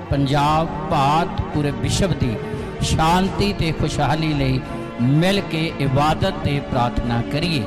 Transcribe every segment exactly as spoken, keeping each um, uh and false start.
पंजाब भारत पूरे विश्व की शांति ते खुशहाली लई मिल के इबादत ते प्रार्थना करिए।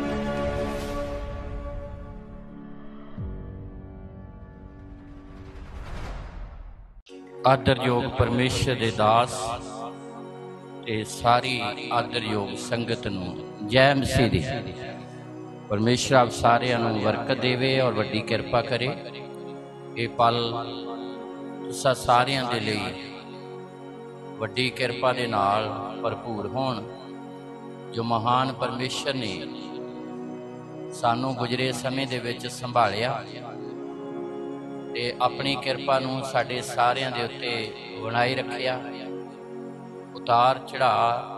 आदरयोग परमेश्वर दे दास ते सारी आदरयोग संगत नूं जय मसीह दी। परमेश्वर आप सारिਆਂ ਨੂੰ बरकत देवे और वड्डी किरपा करे। ये पल तुसां सारिਆਂ दे लई वड्डी किरपा दे नाल भरपूर होण, जो महान परमेश्वर ने सानू गुजरे समय दे विच संभालिया ते अपनी किरपा नूं साडे सारिਆਂ दे उत्ते बनाई रखिया। उतार चढ़ा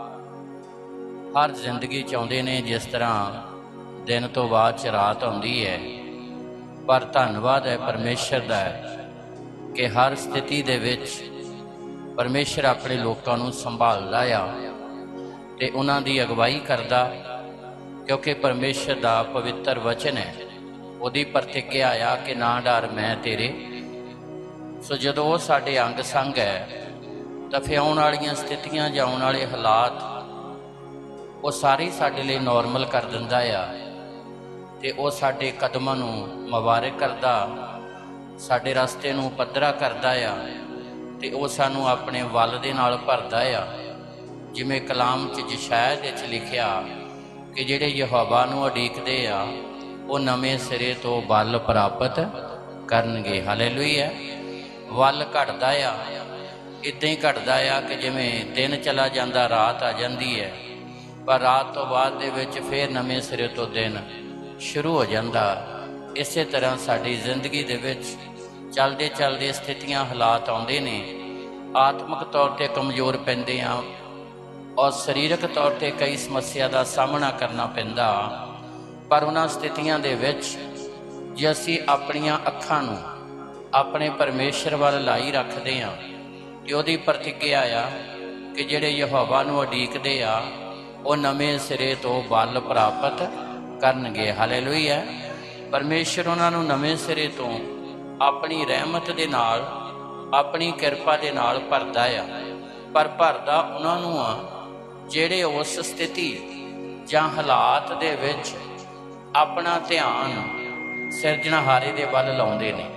हर जिंदगी चाहुंदे ने, जिस तरह दिन तो बाद च रात आउंदी है, पर धन्नवाद है परमेश्वर दा कि हर स्थिति दे विच परमेश्वर अपने लोकां नूं संभालदा आ ते उन्हां दी अगवाई करदा, क्योंकि परमेश्वर दा पवित्र वचन है, उहदी प्रतिज्ञा आ कि ना डर मैं तेरे। सो जदों वो साडे अंग संग है तां फिर आउण वालीआं स्थितियां जां आउण वाले हालात वो सारे साडे लई नॉर्मल कर दिंदा आ ते वो साडे कदमां नूं मुबारक करदा, साडे रस्ते नूं पद्धरा करदा आ ते वो सानू अपने वल दे नाल भरदा आ। जिवें कलाम च यशायाह दे च लिखिया कि जिहड़े यहोवा नूं उडीकदे आ वो नवें सिरे तो बल प्राप्त करनगे। हालेलुया। वल घटदा आ, इदां ही घटदा आ कि जिवें दिन चला जांदा रात आ जांदी है, पर रात तो बाद दे विच फिर नवें सिरे तो दिन शुरू हो जाता। इस तरह साड़ी जिंदगी दे विच चलते चलते स्थितियां हालात आउंदे ने, आत्मक तौर पर कमज़ोर पैंदे आ और शरीरक तौर पर कई समस्या का सामना करना पैंदा। पर उन्हां स्थितियां दे विच जे असीं अपणियां अखां नूं अपने परमेश्वर वाल लाई रखदे आ ते उहदी प्रतिज्ञा आ कि जिहड़े यहोवा नूं उडीकदे आ वो नवें सिरे तो बल प्राप्त करनगे। हालेलुया। परमेश्वर उन्हां नूं नवें सिरे तो अपनी रहमत दे नाल अपनी किरपा दे नाल भरदा आ, पर भरदा उन्हां नूं आ जिहड़े उस स्थिति जां हालात दे विच अपना ध्यान सिरजणहारे दे वल लाउंदे ने,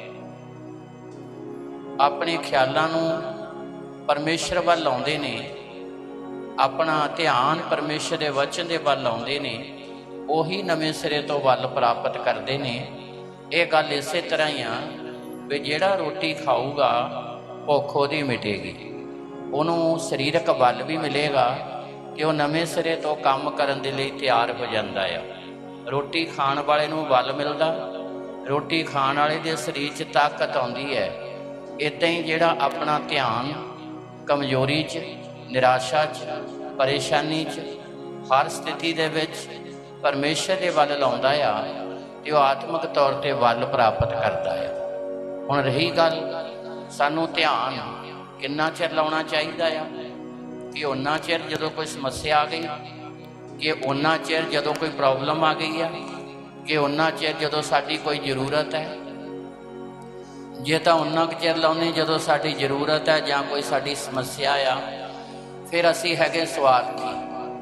अपने ख्यालां नूं परमेश्वर वल लाउंदे ने, अपना ध्यान परमेश्वर के वचन के वल लाउंदे ने, उही नवें सिरे तो वल प्राप्त करते हैं। ये गल इस तरह ही आ भी जिहड़ा रोटी खाऊगा भुख उहदी मिटेगी, उन्होंने शरीरक बल भी मिलेगा कि वह नवें सिरे तो काम करन दे लई तैयार हो जाता है। रोटी खाण वाले नूं बल मिलदा, रोटी खाण वाले दे शरीर च ताकत आउंदी है। इदां ही जिहड़ा अपना ध्यान कमजोरी च, निराशा च, परेशानी च, हर स्थिति दे विच परमेश्वर के वल लाउंदा आ ते वो आत्मक तौर पर वल प्राप्त करता है। हुण रही गल सानू ध्यान किन्ना चिर लाउणा चाहीदा आ कि उन्ना चिर जदों कोई समस्या आ गई, कि उन्ना चिर जदों कोई प्रॉब्लम आ गई है, कि उन्ना चिर जदों साडी कोई जरूरत है। जे तां उन्ना क चिर लाउने जदों साडी जरूरत है जां कोई साडी समस्या आ, फिर असी हैगे स्वार्थी।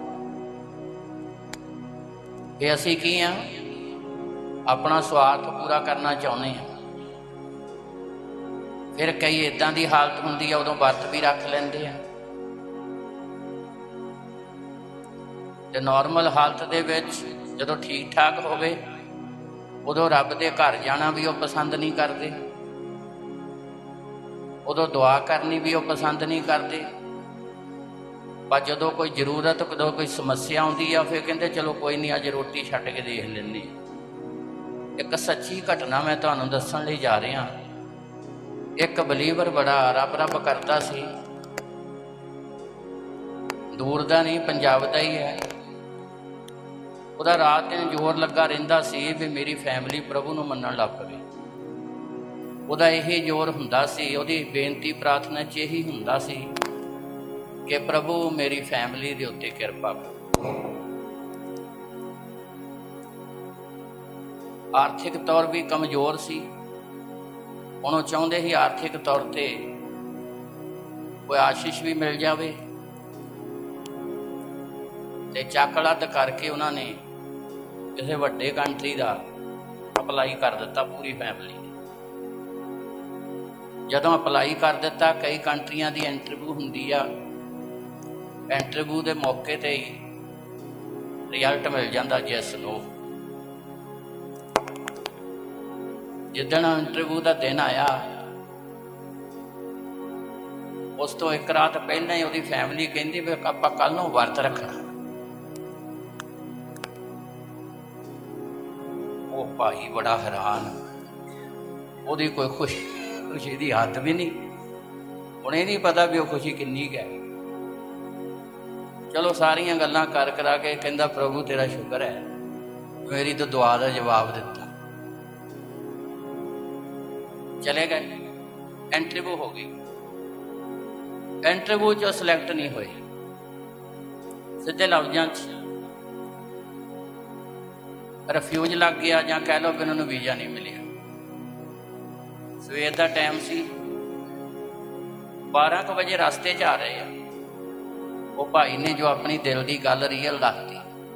फिर असी की हाँ, अपना स्वार्थ पूरा करना चाहुंदे हैं। फिर कई इदां दी हालत हुंदी है, उदों वर्त भी रख लैंदे हैं ते नॉर्मल हालत दे विच जदों ठीक ठाक होवे उदों रब दे घर जाना भी वो पसंद नहीं करते, उदों दुआ करनी भी वो पसंद नहीं करते। पर जदों कोई जरूरत, जदों कोई समस्या आउंदी है, फिर कहते चलो कोई नहीं, अज रोटी छड्ड के देख लैंदे। एक सच्ची घटना मैं तुहानूं दस्सण लई जा रहा। एक बलीवर बड़ा रब रब करता सी, दूर दा नहीं पंजाब दा ही है। उहदा रात दिन जोर लगा रहिंदा सी भी मेरी फैमिली प्रभु नूं मन्नण लग पवे। उहदा यही जोर हुंदा सी, उहदी बेनती प्रार्थना च यही हुंदा सी कि प्रभु मेरी फैमिली दे उत्ते किरपा करो। आर्थिक तौर भी कमजोर सी, उन्होंने चाहते ही आर्थिक तौर पर कोई आशीष भी मिल जाए। तो चक लद करके उन्होंने किसी वड्डे कंट्री का अपलाई कर दिता पूरी फैमिली। जदों अपलाई कर दिता, कई कंट्रियां की इंटरव्यू होंदी आ, इंटरव्यू के मौके ते ही रिजल्ट मिल जाता यस नो। जिदन इंटरव्यू का दिन आया, उस तो एक रात पहले ही उसकी फैमिली कहती भी आप कल नूं वर्त रखना। वो भाई बड़ा हैरान, वो कोई खुशी खुशी की हद भी नहीं, उन्हें नहीं पता भी वो खुशी किन्नी है। चलो सारिया गल्लां कर करा के कहता प्रभु तेरा शुक्र है, मेरी तो दुआ का जवाब दिता। चले गए, इंटरव्यू हो गई। इंटरव्यू चो सिलेक्ट नहीं हुए, सीधे लफ्जां रिफ्यूज लग गया, या कह लो कि उन्होंने वीजा नहीं मिलिया। सवेर का टाइम सी, बारह को बजे रास्ते च आ रहे हैं, वो भाई ने जो अपनी दिल की गल रियल दसती।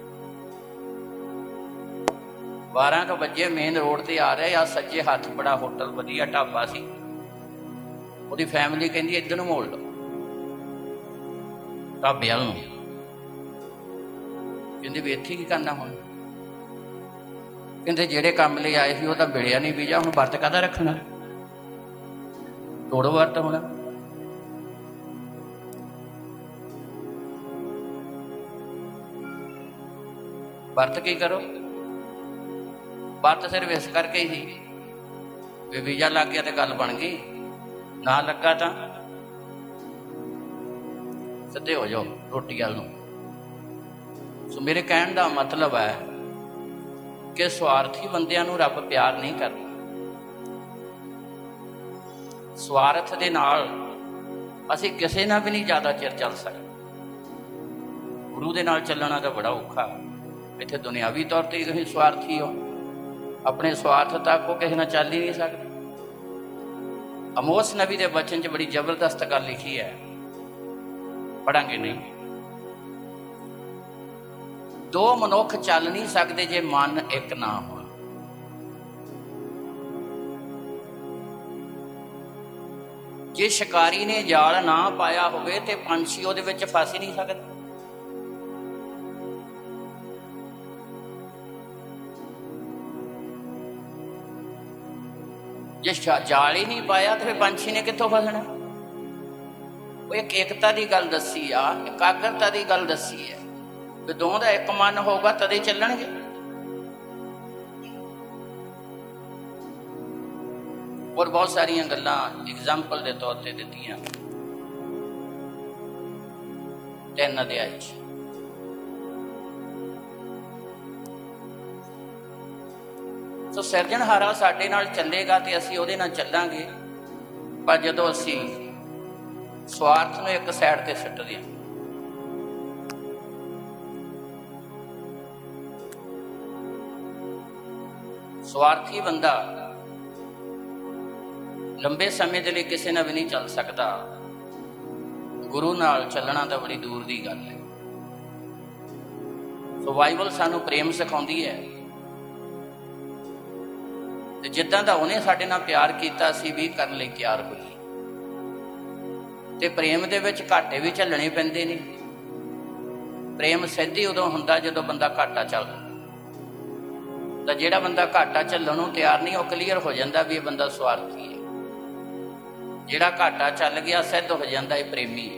बारह को बजे मेन रोड से आ रहे आ, सज्जे हाथ बड़ा होटल वधिया ढाबा सी। उसकी फैमिली कहती इधर नूं मोड़ लो ढाबे वाल नूं, कहते भी इत्थे की करना हुण। कहते जेड़े काम लिए आए सी वो तो मिलिया नहीं वीजा, हुण वर्त काहदा रखना, तोड़ो वर्त होना। वर्त की करो, वर्त सिर्फ इस करके ही भी वीजा लग गया तो गल बन गई, ना लगा तो सीधे हो जाओ रोटी वाल नूं। सो मेरे कहने का मतलब है कि स्वार्थी बंदियां नूं रब प्यार नहीं करता। स्वार्थ दे नाल असीं किसी नाल भी नहीं ज़्यादा चिर चल सकते। गुरु दे नाल चलना तो बड़ा औखा। इत्थे दुनियावी तौर पर तुसीं स्वार्थी हो, अपने स्वार्थ तक वो किसी नाल चल ही नहीं सकते। अमोस नबी के बचन च बड़ी जबरदस्त गल लिखी है, पढ़ांगे नहीं। दो मनुख चल नहीं सकते जे मन एक ना हो। जे शिकारी ने जाल ना पाया होवे ते पंछी उहदे विच फस ही नहीं सकते। जे जाल ही नहीं पाया तो फिर पंछी ने कित्थों फसना। वो एक एकता की गल दसी आ, एकाग्रता की गल दसी है भी दोनों का एक मन होगा तदे चलणगे। और बहुत सारिया गल्लां एग्जाम्पल के तौर पर दित्तियां तीन अध्याय च। सो सिरजणहारा साडे नाल चलेगा तो असीं उहदे नाल चलांगे, पर जदों असीं स्वार्थ नूं एक साइड ते सुट्टदे हां, स्वार्थी बंदा लंबे समय के लिए किसी ने भी नहीं चल सकता। गुरु नाल चलना तो बड़ी दूर की गल है। सो बाइबल सानू प्रेम सिखाउंदी है, जिद्दां दा उन्हें साडे नाल प्यार कीता सी भी करन लई तैयार होई। ते प्रेम दे विच घाटे भी झल्लणे पैंदे ने। प्रेम सिद्ध उदों हुंदा जदों बंदा घाटा चलदा, तो जिहड़ा बंदा घाटा झल्लण नूं तैयार नहीं, वह क्लीयर हो जाता भी यह बंदा स्वार्थी है। जिहड़ा घाटा चल गया सिद्ध हो जाता है प्रेमी है,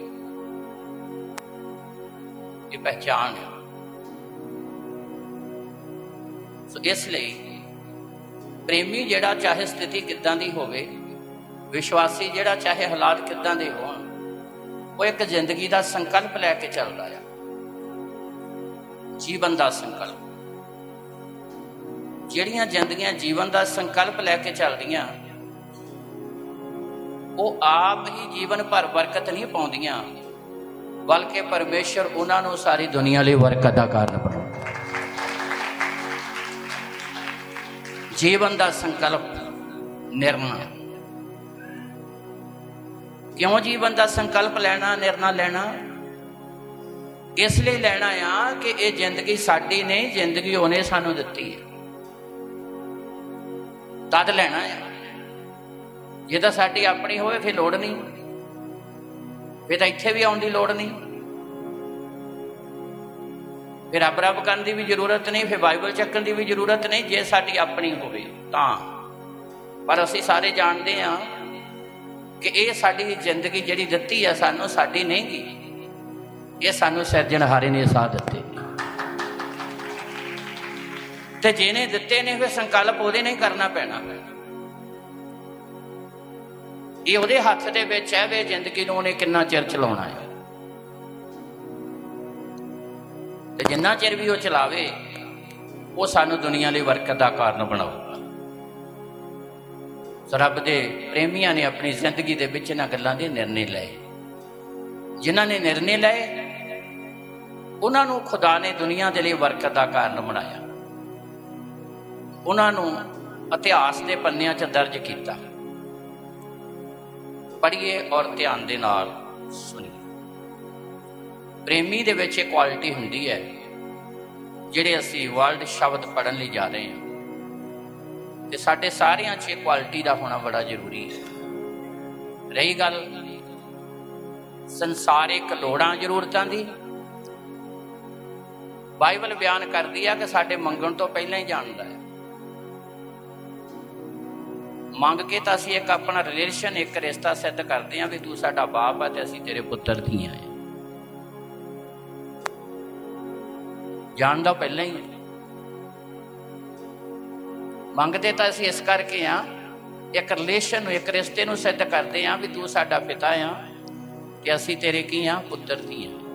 ये पहचान है। सो इसलिए प्रेमी जिहड़ा चाहे स्थिति किदां दी होवे, विश्वासी जिहड़ा चाहे हालात किदां दे होण, वो एक जिंदगी का संकल्प लैके चलदा है, जीवन का संकल्प। जिहड़ियां जिंदगियां जीवन का संकल्प लैके चलदियां, वो आप ही जीवन भर बरकत नहीं पाउंदियां, बल्कि परमेश्वर उन्होंने सारी दुनिया लिए बरकत का कारण बनाता। जीवन का संकल्प निर्णय क्यों जीवन का संकल्प लेना, निर्णय लेना? इसलिए लेना आ कि ये जिंदगी साडी नहीं, जिंदगी उन्हें सानू दिती है, तद लेना है। जे तो साडी अपनी होवे फिर लोड़ नहीं, फिर तो इत्थे भी आउण दी लोड़ नहीं, फिर रब रब करन दी भी जरूरत नहीं, फिर बाइबल चक्कण दी भी जरूरत नहीं, जे साडी अपनी होवे तां। पर असीं सारे जानते हैं कि ये साडी जिंदगी जिहड़ी दित्ती है सानू, साडी नहीं गी, ये सानू सिरजणहारे ने साथ दिते, ते जिहने दिते ने फिर संकल्प उहदे नहीं करना पैना। ये उहदे हत्थ दे विच है वे जिंदगी नूं उहने किन्ना चिर चलाउणा है, ते जिन्ना चिर भी वो चलावे वो सानू दुनिया लई बरकत दा कारण बनाऊगा। रब दे प्रेमियां ने अपनी जिंदगी दे विच इन्हां गल्लां दे निर्णय लए। जिन्हां ने निर्णय लए उन्हां नूं खुदा ने दुनिया दे लई बरकत दा कारण बनाया, उन्हां नूं इतिहास दे पन्नियां च दर्ज कीता। पढ़िए और ध्यान दे नाल सुनिए। प्रेमी दे विच इह क्वालिटी हुंदी है जिहड़े असीं वर्ल्ड शब्द पढ़न लई जा रहे हैं, ते साडे सारियां च क्वालिटी का होना बड़ा जरूरी है। रही गल संसारिक लोड़ां जरूरतां दी, बाइबल बयान करदी है कि साडे मंगण तो पहलां ही जानदा है। मंग के तो असीं एक अपना रिलेशन, एक रिश्ता सिद्ध करते हैं भी तू साडा बाप है ते असीं तेरे पुत्तर धीआं हैं, जानदा पहलां ही। मंगते तो असीं इस करके हाँ, एक रिलेशन, एक रिश्ते नूं सिद्ध करते हैं भी तू साडा पिता आ ते असीं तेरे की हाँ, पुत्तर धी हाँ।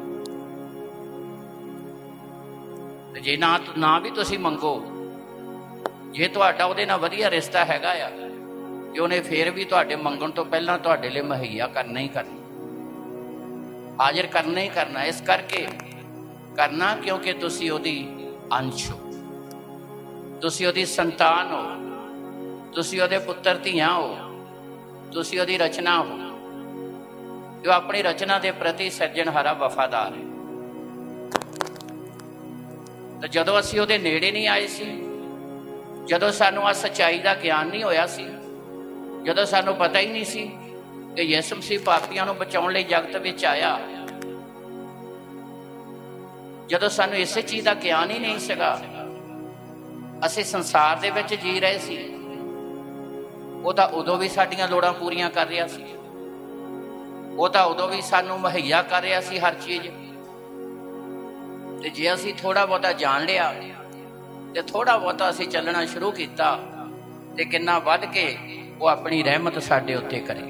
जे ना ना भी तुसीं मंगो, जे तुहाडा उहदे नाल वधिया रिश्ता हैगा आ ते उहने फिर भी तुहाडे मंगण तो पहलां तुहाडे लई मुहैया करना ही करना, हाजिर करना ही करना। इस करके करना क्योंकि तुसीं उहदी अंश हो, तुसीं उहदी संतान हो, तुसीं उहदे पुत्तर धीआं हो, तुसीं उहदी रचना हो, जो अपनी रचना के प्रति सिरजणहारा वफादार है। तो जदों असीं उहदे नेड़े नहीं आए सी, जदों सानूं आ सच्चाई का ज्ञान नहीं होया सी, जदों सानूं पता ही नहीं सी कि यीशु मसीह पापियां नूं बचाउण लई जगत विच आया, जदों सानूं इसे चीज़ का ज्ञान ही नहीं सीगा, असीं संसार दे विच जी रहे सी, वो तां उदों भी साडीआं लोड़ां पूरीआं कर रहा सी, वो तां उदों भी सानूं मुहैया कर रहा सी हर चीज़। ते जे असीं थोड़ा बहुता जान लिया ते थोड़ा बहुता असीं चलना शुरू किया ते किन्ना वध के वो अपनी रहमत साडे उत्ते करे।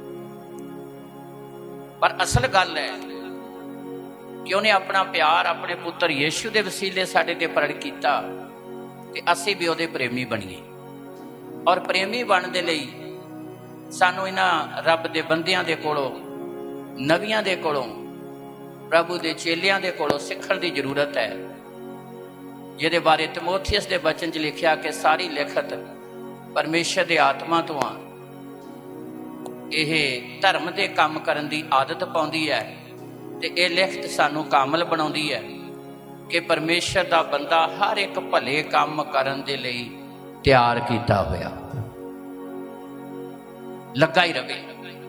पर असल गल है कि उन्हें अपना प्यार अपने पुत्र यीशु दे वसीले साडे ते प्रगट कीता ते असीं भी उहदे प्रेमी बणीए। और प्रेमी बनने दे लई सानूं इन्हां रब दे बंदियां दे कोलों, नबियां दे कोलों, प्रभु दे चेलियां दे कोलों सीखण दी जरूरत है, जिहदे बारे तिमोथियस दे वचन च लिखिया कि सारी लिखत परमेश्वर दे आत्मा तो आ, यह धर्म दे काम करन दी आदत पाउंदी है ते यह लिखत सानूं कामल बनाउंदी है कि परमेश्वर दा बंदा हर एक भले काम करन दे लई तैयार किया होया लगा ही रहे।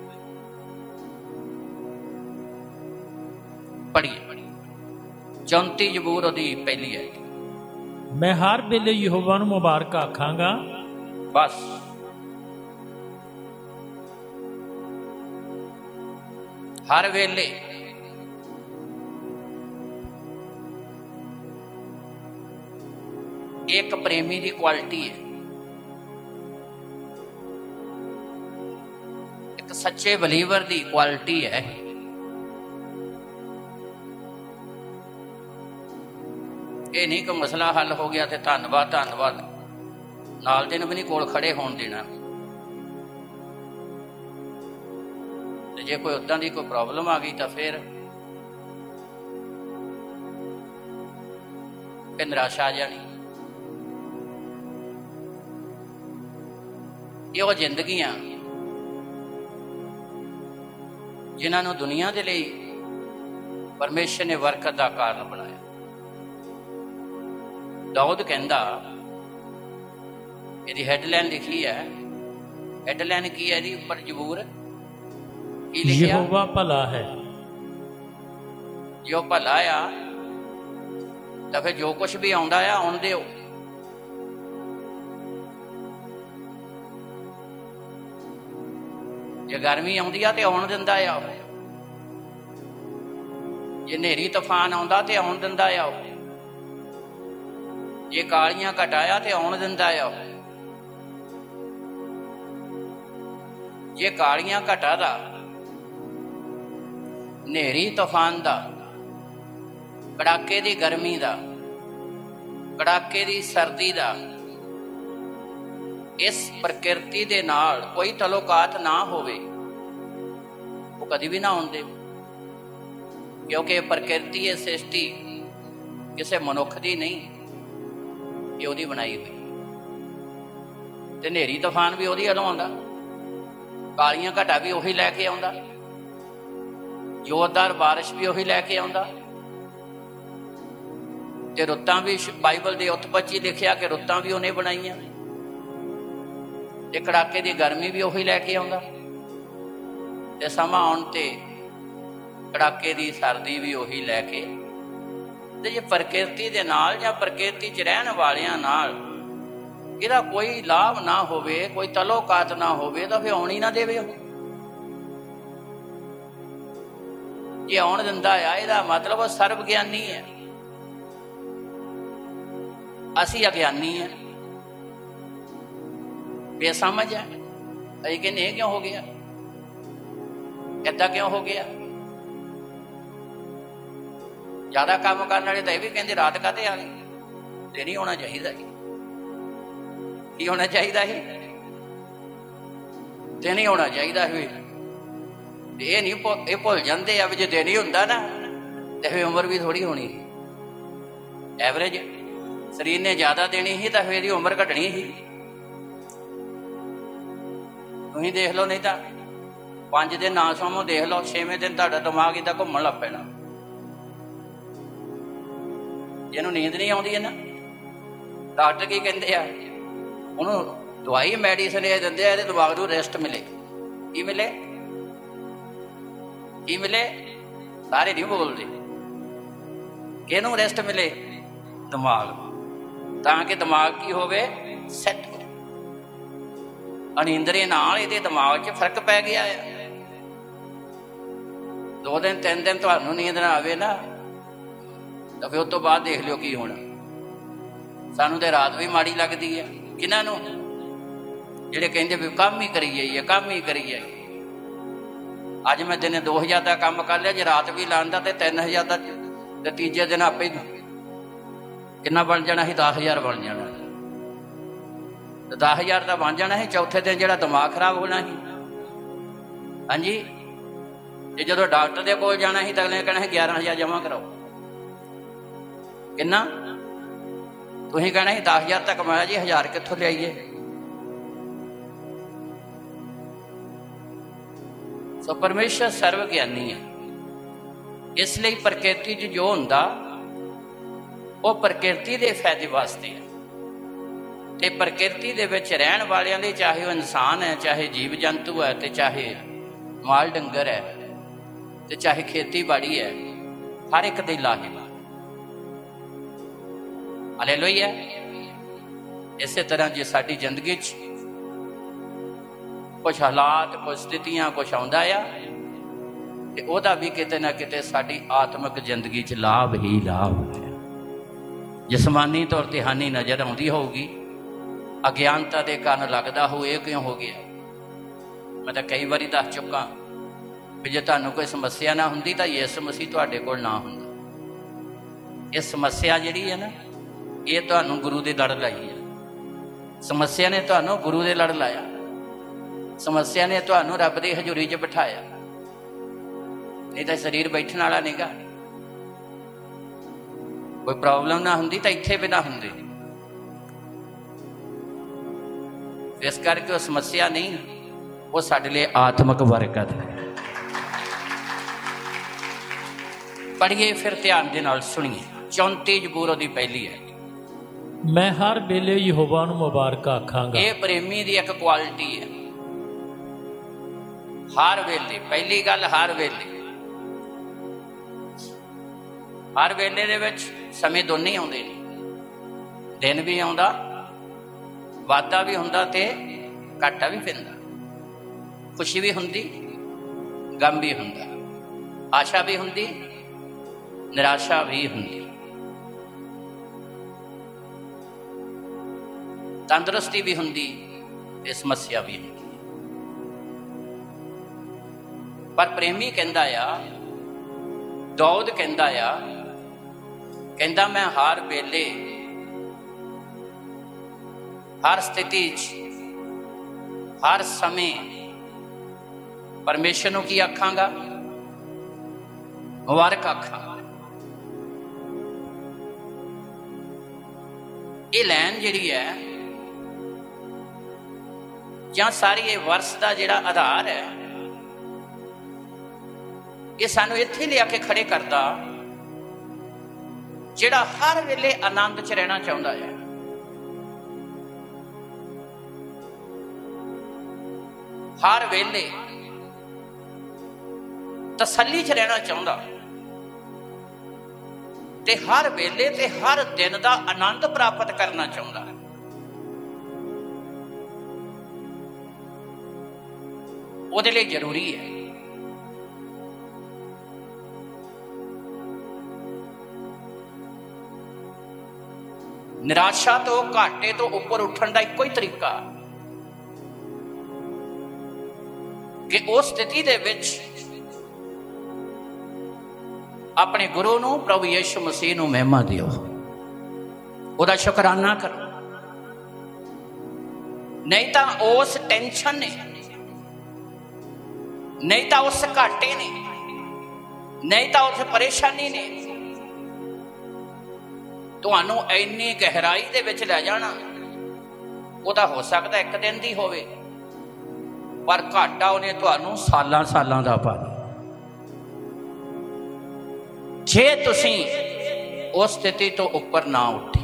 पढ़िए चौंती जबूर दी पहली है। मैं हर वेले यहोवा नूं मुबारक आखांगा। बस हर वेले एक प्रेमी की क्वालिटी है, एक सच्चे बलीवर की क्वालिटी है। ये नहीं कि मसला हल हो गया तो धन्यवाद धन्यवाद नाल दिन भी नहीं कोल खड़े होण देना। जे कोई उदां दी कोई प्रॉब्लम आ गई तो फिर फिर निराशा आ जानी। ये वो जिंदगियां जिन्होंने दुनिया के लिए परमेश्वर ने बरकत का कारण बनाया। दाऊद कहता, यदि हैडलाइन लिखी है, हैडलाइन की है जी पर जबूर की लिखिया, यहोवा भला है। जो भला आ तो फिर जो कुछ भी आउंदा आ आउण दिओ। जे गर्मी आउंदी आ ते आउण दिंदा आ, जे नेरी तूफान आउंदा ते आउण दिंदा आ, जे कालियां घटाया ते आउण दिंदा आ। जे कालियां घटा दा, नेरी तूफान दा, कड़ाके दी गर्मी दा, कड़ाके दी सर्दी दा, इस प्रकृति दे नाल कोई तलोकात ना होवे, वो कभी भी ना होंदे, क्योंकि प्रकृति ये सृष्टि किसी मनुख दी नहीं, ये ओदी बनाई हुई। ते नेरी तूफान भी ओदी अलों आउंदा, कालियां घटा भी उही लैके आउंदा, जोरदार बारिश भी उही लैके आउंदा। ते रुत्तां भी बाइबल दे उत्पत्ति लिखिया कि रुत्तां भी उन्हें बनाईयां, ते कड़ाके दी गर्मी भी उही लैके आउंदा, ते समा आउण ते कड़ाके दी सर्दी भी उही लैके। ते जे प्रकृति दे नाल जां प्रकृति च रहण वालियां नाल इहदा कोई लाभ ना होवे, कोई तलोकात ना होवे, तां फिर आउण ही ना देवे। जे आउण दिंदा आ, इहदा मतलब वो सर्व ज्ञानी है, असी अज्ञानी है, बेसमझ है। असीं कहने क्यों हो गया, ऐदा क्यों हो गया। ज्यादा काम करने वाले तो यह भी कहते रात काहते आ गई, ते नहीं होना चाहिए जी, की होना चाहिए ही, ते नहीं होना चाहिए भी। ये नहीं ये भुल जाते आ भी जो दिन ही होंदा ना तो फिर उम्र भी थोड़ी होनी, एवरेज शरीर ने ज्यादा देनी ही तो फिर उम्र घटनी ही। तुम देख लो, नहीं तो पांच दिन ना सोमो देख लो, छेवें दिन तुहाडा दिमाग इदा घूमन लग पैना। जिन्होंने नींद नहीं आती है ना, डॉक्टर की कहते हैं, उन्होंने दवाई मैडिसिन ये देंगे ये दिमाग को रेस्ट मिले। की मिले, की मिले, सारे नहीं बोलते, किनू रेस्ट मिले, दिमाग, ताकि दिमाग की होवे सैट हो। अनिंदरे नाल इहदे दिमाग च फर्क पै गया है। दो दिन तीन दिन तुहानू नींद ना आवे ना, तो फिर उस तो बाद देख लियो की होना। सानू तो रात भी माड़ी लगती है, किन्हां नूं, जिहड़े कहंदे भी काम ही करी जाइए, काम ही करी जाइए। अज मैं दिन दो हज़ार का काम कर लिया, जे रात भी लांदा तो तीन हज़ार का, तो तीजे दिन आपे कितना बन जाना ही, दस हज़ार बन जाना। तो दस हज़ार का बन जाना है, चौथे दिन जो दिमाग खराब होना ही। हाँ जी, जो डॉक्टर के कोल जाना ही तो अगले कहना है ग्यारह हज़ार जमा कराओ। किन्ना तुसीं कहना ही दस हज़ार तक कमाया जी, हज़ार कित्थों लियाइए। सो परमेश्वर सर्व ज्ञानी है, इसलिए प्रकृति च जो हुंदा वो प्रकृति के फायदे वास्ते है, ते प्रकृति दे विच रहण वालियां दे, चाहे वह इंसान है, चाहे जीव जंतु है, ते चाहे माल डंगर है, ते चाहे खेती बाड़ी है, हर एक दे लाहे। हालेलुया। इस तरह जे साडी जिंदगी च कुछ हालात, कुछ स्थितियां, कुछ आउंदा आ, ते ओहदा भी किते ना किते साडी आत्मिक जिंदगी च लाभ ही लाभ है। जिसमानी तौर ते हानि नजर आउंदी होगी, अज्ञानता के कारण लगता हो ये क्यों हो गया। मैं तो कई बारी दस चुका भी जे तुहानू कोई समस्या ना हुंदी तो यीशु मसीह तुहाडे कोल ना हुंदा। ये समस्या जिहड़ी है ना, ये तुहानू गुरु दे लड़ लाई है। समस्या ने तुहानू गुरु दे लड़ लाया, समस्या ने तुहानू रब दी हजूरी च बिठाया, नहीं तो शरीर बैठने वाला नहीं गा। कोई प्रॉब्लम ना हुंदी तो इत्थे भी ना हुंदे। इस करके वो समस्या नहीं, वो साडे लिए आत्मक बरकत है। पढ़िए फिर ध्यान दे नाल सुनिए। चौंती जबूर ओदी पहली है। मैं हर वेले यहोवा नूं मुबारक आखांगा। ये प्रेमी दी एक क्वालिटी है, हर वेले। पहली गल हर वेले, हर वेले दे विच समय दोने ही आउंदे ने। दिन भी आउंदा, वाधा भी हुंदा ते घाटा भी पैंदा, खुशी भी हुंदी, गम भी हुंदा, आशा भी हुंदी, निराशा भी हुंदी, तंदुरुस्ती भी हुंदी, समस्या भी हुंदी। पर प्रेमी कहंदा आ, दाऊद कहंदा आ, कहंदा मैं हर वेले हर स्थिति हर समय परमेश्वर नूं की आखांगा, मुबारक आखांगा। ये लैन जिहड़ी है जां सारी ये वर्ष का जिहड़ा आधार है, ये सानू इत्थे लिया के खड़े करता जिहड़ा हर वेले आनंद च रहना चाहुंदा है। हर वेले तसल्ली च रहना चाहुंदा ते हर वेले ते हर दिन का आनंद प्राप्त करना चाहुंदा है। ਉਹਦੇ ਲਈ ਜ਼ਰੂਰੀ ਹੈ ਨਿਰਾਸ਼ਾ ਤੋਂ ਘਾਟੇ ਤੋਂ ਉੱਪਰ ਉੱਠਣ ਦਾ ਇੱਕੋ ਹੀ ਤਰੀਕਾ ਕਿ ਉਸ ਸਥਿਤੀ ਦੇ ਵਿੱਚ ਆਪਣੇ ਗੁਰੂ ਨੂੰ, ਪ੍ਰਭੂ ਯਿਸੂ ਮਸੀਹ ਨੂੰ ਮਹਿਮਾ ਦਿਓ, ਉਹਦਾ ਸ਼ੁਕਰਾਨਾ ਕਰੋ। ਨਹੀਂ ਤਾਂ ਉਸ ਟੈਨਸ਼ਨ ਨੇ, नहीं तो उस घाटे ने, नहीं तो उस परेशानी ने तुहानू इन्नी गहराई दे विच लै जाना। वो तो हो सकता एक दिन दी होवे, पर घाटा उन्हें तुहानू सालां सालां दा पा जे तुसीं उस स्थिति तो उपर ना उठे।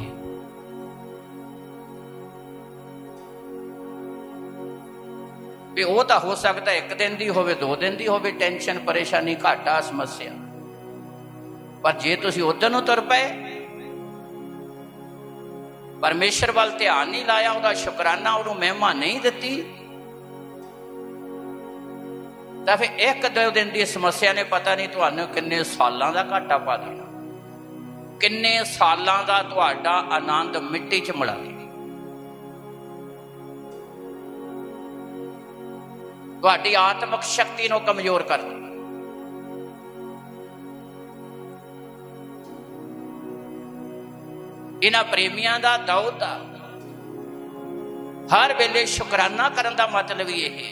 वो तो हो सकता एक दिन की होवे, दो दिन की होवे, टेंशन, परेशानी, घाटा, समस्या, पर जे तुसीं उधर नूं तुर पए, परमेश्वर वाल ध्यान नहीं लाया, उहदा शुकराना, उहनूं महिमा नहीं दिती, तां फिर एक दो दिन की समस्या ने पता नहीं तुहानूं किन्ने सालां दा घाटा पा देना, किन्ने सालां दा तुहाडा आनंद मिट्टी च मिला देना। तुहाडी आत्मक शक्ति नूं कमजोर कर दे। इन्हां प्रेमियां दा, दाऊद दा हर वेले शुकराना करन दा मतलब यह है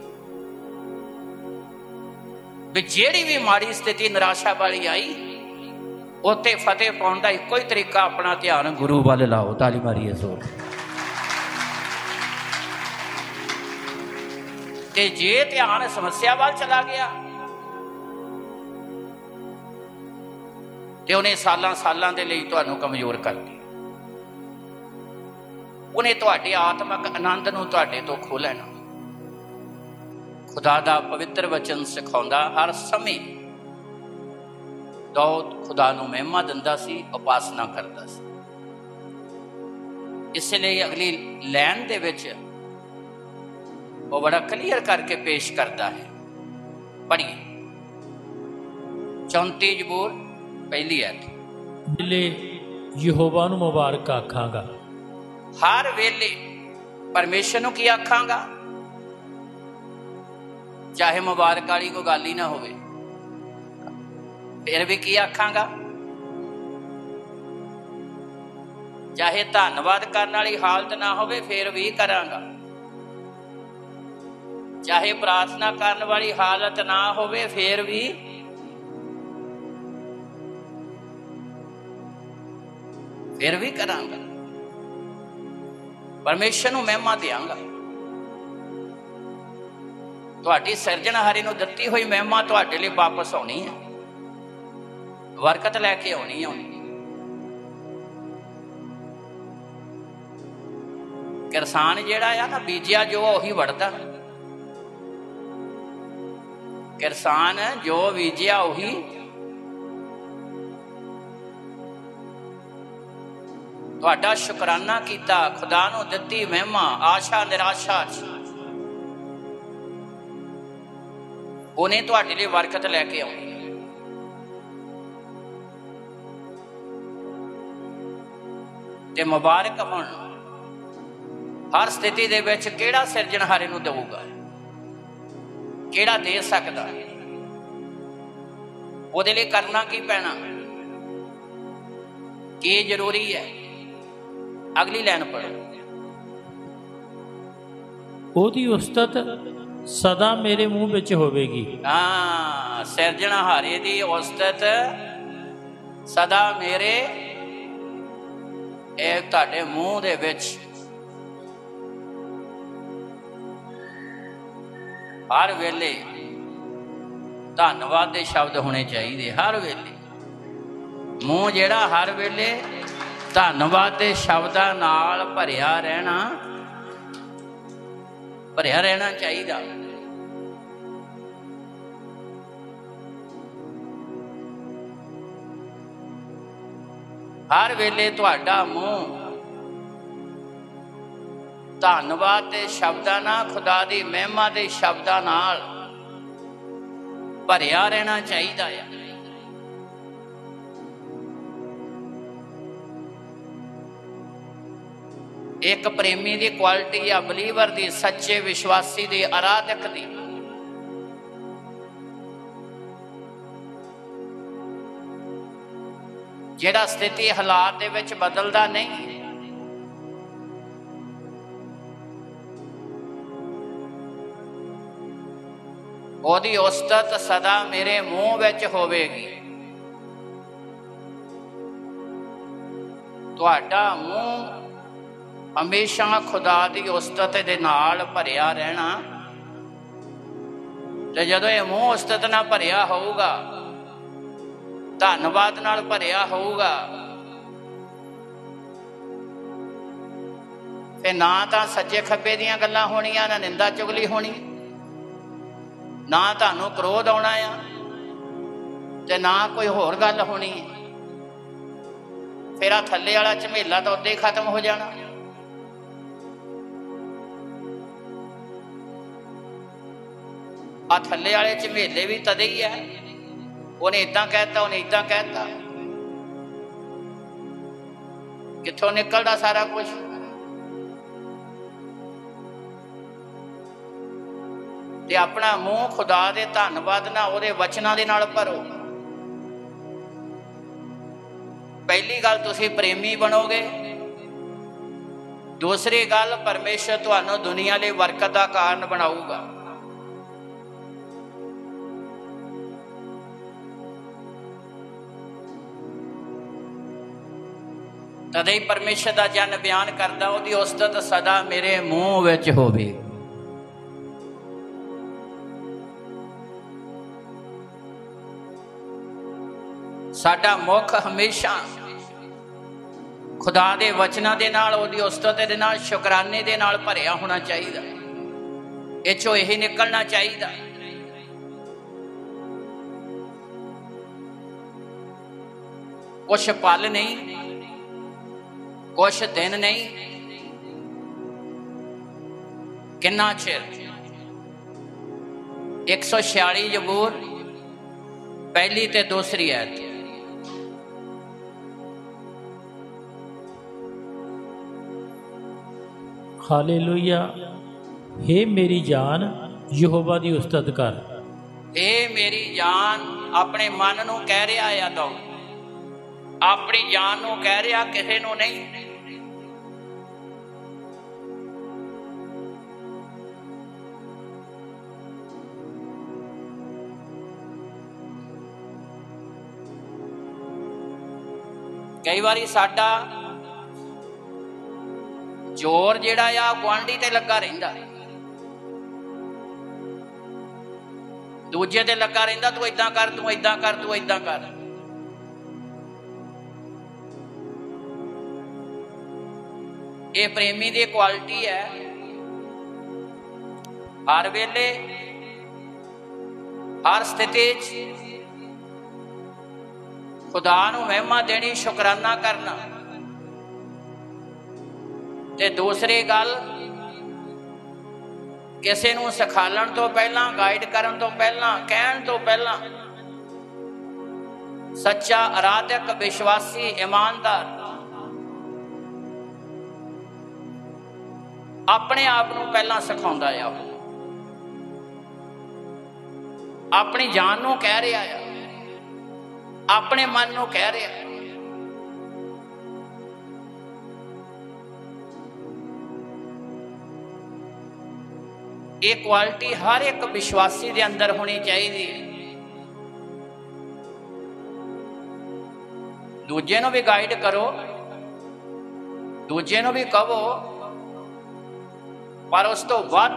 भी जिहड़ी भी माड़ी स्थिति निराशा वाली आई, उत्ते फतेह पाउण दा इक्को ही तरीका, अपना ध्यान गुरु वाल लाओ। ताली मारिए जोर। ते जे ध्यान समस्या वाल चला गया ते उन्हें सालां सालां दे लई तुहानूं कमजोर कर दिया। उन्हें तुहाडे आत्मक आनंद नूं तुहाडे तो खो लैना। खुदा दा पवित्र वचन सिखाउंदा हर समय दाऊद खुदा नूं महिमा दिंदा सी, उपासना करदा सी। इसलिए अगली लैन दे विच वो बड़ा क्लीयर करके पेश करता है। पढ़िए चौंती जबूर पहली है। वेले यहोवा नूं मुबारक आखांगा। हर वेले परमेश्वर नूं की आखांगा, चाहे मुबारक वाली कोई गल ही ना होवे, फिर भी की आखांगा। चाहे धन्नवाद करने वाली हालत ना होवे, फिर भी करांगा। चाहे प्रार्थना करने वाली हालत ना होवे, फिर भी फिर भी करांगा। परमेश्वर नूं महिमा देंगा। तुहाडी सिरजणहारी नूं दित्ती हुई महिमा तुहाडे लई वापस आउणी है। बरकत लैके आनी आनी। किसान जिहड़ा आ ना बीजिया जो उही वढ़दा। किसान जो बीजिया उही तुहाडा शुकराना कीता, खुदा नूं दित्ती महिमा, आशा निराशा उन्हें तुहाडे लई बरकत लैके आउणी। ते मुबारक होण हर स्थिति दे विच किहड़ा सिरजणहारे नूं देऊगा, किहड़ा दे सकदा, उहदे लई करना की पैना, की जरूरी है। अगली लाइन पढ़ो। ओदी उस्तत सदा मेरे मुंह विच होवेगी। हाँ, सिरजणहारे दी उस्तत सदा मेरे ए तुहाडे मुंह दे विच हर वेले धन्नवाद दे शब्द होने चाहिए। हर वेले मूँह जिहड़ा हर वेले धन्नवाद दे शब्दां नाल भरिया रहना भरिया रहना चाहिए। हर वेले तुहाडा मूँह धन्नवाद दे शब्दां नाल, खुदा दी महिमा दे शब्दां नाल भरिया रहना चाहिए है। एक प्रेमी दी क्वालिटी या बलीवर दी, सच्चे विश्वासी दी, आराधक दी जिहड़ा स्थिति हालात दे विच बदलदा नहीं, ओदी उस्तत सदा मेरे मुंह विच होवेगी। तुहाडा मुंह हमेशा खुदा दी उस्तत दे नाल भरिया रहना। ते जदों ये मुंह उस्तत नाल भरिया होऊगा, धन्नवाद नाल भरिया होऊगा, फिर ना तां सज्जे खब्बे दीयां गल्लां होणीआं, ना निंदा चुगली होणी, ना तुहानूं क्रोध आउणा आ, ते ना कोई होर गल होनी। फिर आ थल्ले वाला झमेला तो उद्दे ही खत्म हो जाना। आ थल्ले वाले झमेले भी तदे ही है, उन्हें इदां कहता, उन्हें इदां कहता, कित्थों निकलदा सारा कुछ। ते अपना मूँह खुदा दे धन्नवाद नाल, उहदे वचनां दे नाल भरो। पहली गल तुसीं प्रेमी बनोगे, दूसरी गल परमेश्वर तुहानूं दुनिया लई बरकत दा कारण बनाऊगा। तदे ही परमेश्वर दा जन बयान करदा, ओहदी उस्तत सदा मेरे मूँह विच होवे। साडा मुख हमेशा खुदा दे वचनां दे नाल, ओहदी उस्तत दे नाल, शुकराने दे नाल भरिया होना चाहिए। इह चों यही निकलना चाहिए। कुछ पल नहीं, कुछ दिन नहीं, किन्ना चिर। एक सौ छियाली जबूर पहली ते दूसरी आयत। हालेलुया। हे मेरी जान यहोवा दी उस्तत कर। हे मेरी जान, अपने मन नूं कह रहा है, तो अपनी जान नूं कह रहा, किसी नूं नहीं। कई बारी साडा जोर जिहड़ा आ गुआंढी ते लगा रहिंदा, दूजे ते लगा रहिंदा, तू इदां कर, तू इदां कर, तू इदां कर। ये प्रेमी की क्वालिटी है। हर वेले हर स्थिति खुदा नूं महिमा देनी, शुकराना करना। ते दूसरी गल, किसी नूं सिखालण तो पहला, गाइड करन तो पहला, कहण तो पहला सच्चा आराधक, विश्वासी, ईमानदार अपने आप नूं पहला सिखाउंदा है। अपनी जान नूं कह रहा है, अपने मन नूं कह रहा है। ये क्वालिटी हर एक विश्वासी के अंदर होनी चाहिए। दूजे नूं भी गाइड करो, दूजे नूं भी कहो, पर उस तो वध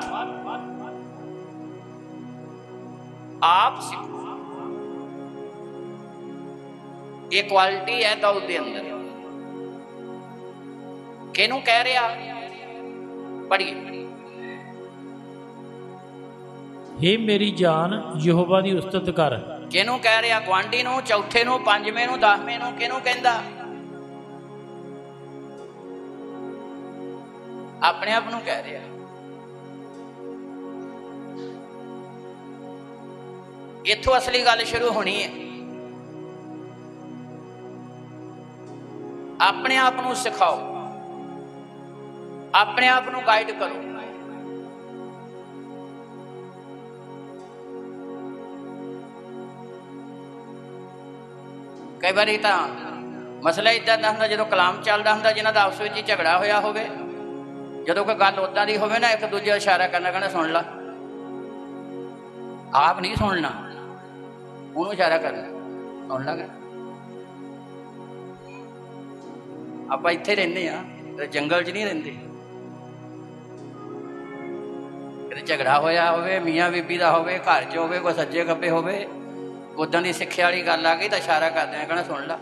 आप सीखो। ये क्वालिटी है दाऊद के अंदर। किहनूं कह रहा? पढ़िए। हे मेरी जान यहोवा दी उस्तत कर। किहनूं कह रहा? गुआंढी नूं, चौथे नूं, पंजवें नूं, दसवें नूं। किहनूं कहंदा? अपने आप नूं कह रहा। इत्थों असली गल शुरू होनी है। अपने आप नूं सिखाओ, अपने आप नूं गाइड करो। कई बार तो मसला इदा का होंगे, जो कलाम चलता होंगे, जिन्हों का आपस में झगड़ा होया हो, जो कोई गल उदा की हो ना, एक दूजे इशारा करना, कहना सुन ला। आप नहीं सुनना, उन्होंने इशारा करना, सुन ला। आप इत्थे रहने हैं, जंगल च नहीं रहते। झगड़ा होया हो, मियाँ बीबी का हो, घर च हो, कोई सज्जे खब्बे हो, उदा की सिक्ख्या वाली गल आ गई तो इशारा करते हैं, कहना सुन ला।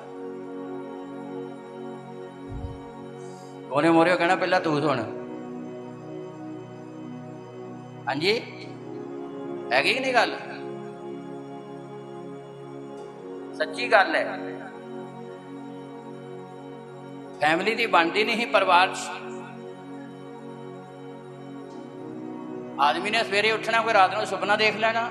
उन्हें मोरे कहना पहला तू सुन। हाँ जी, हैगी कि नहीं गल? सच्ची गल है। फैमिली की बनती नहीं, परिवार आदमी ने सवेरे उठना, कोई रात को सुपना देख लेना,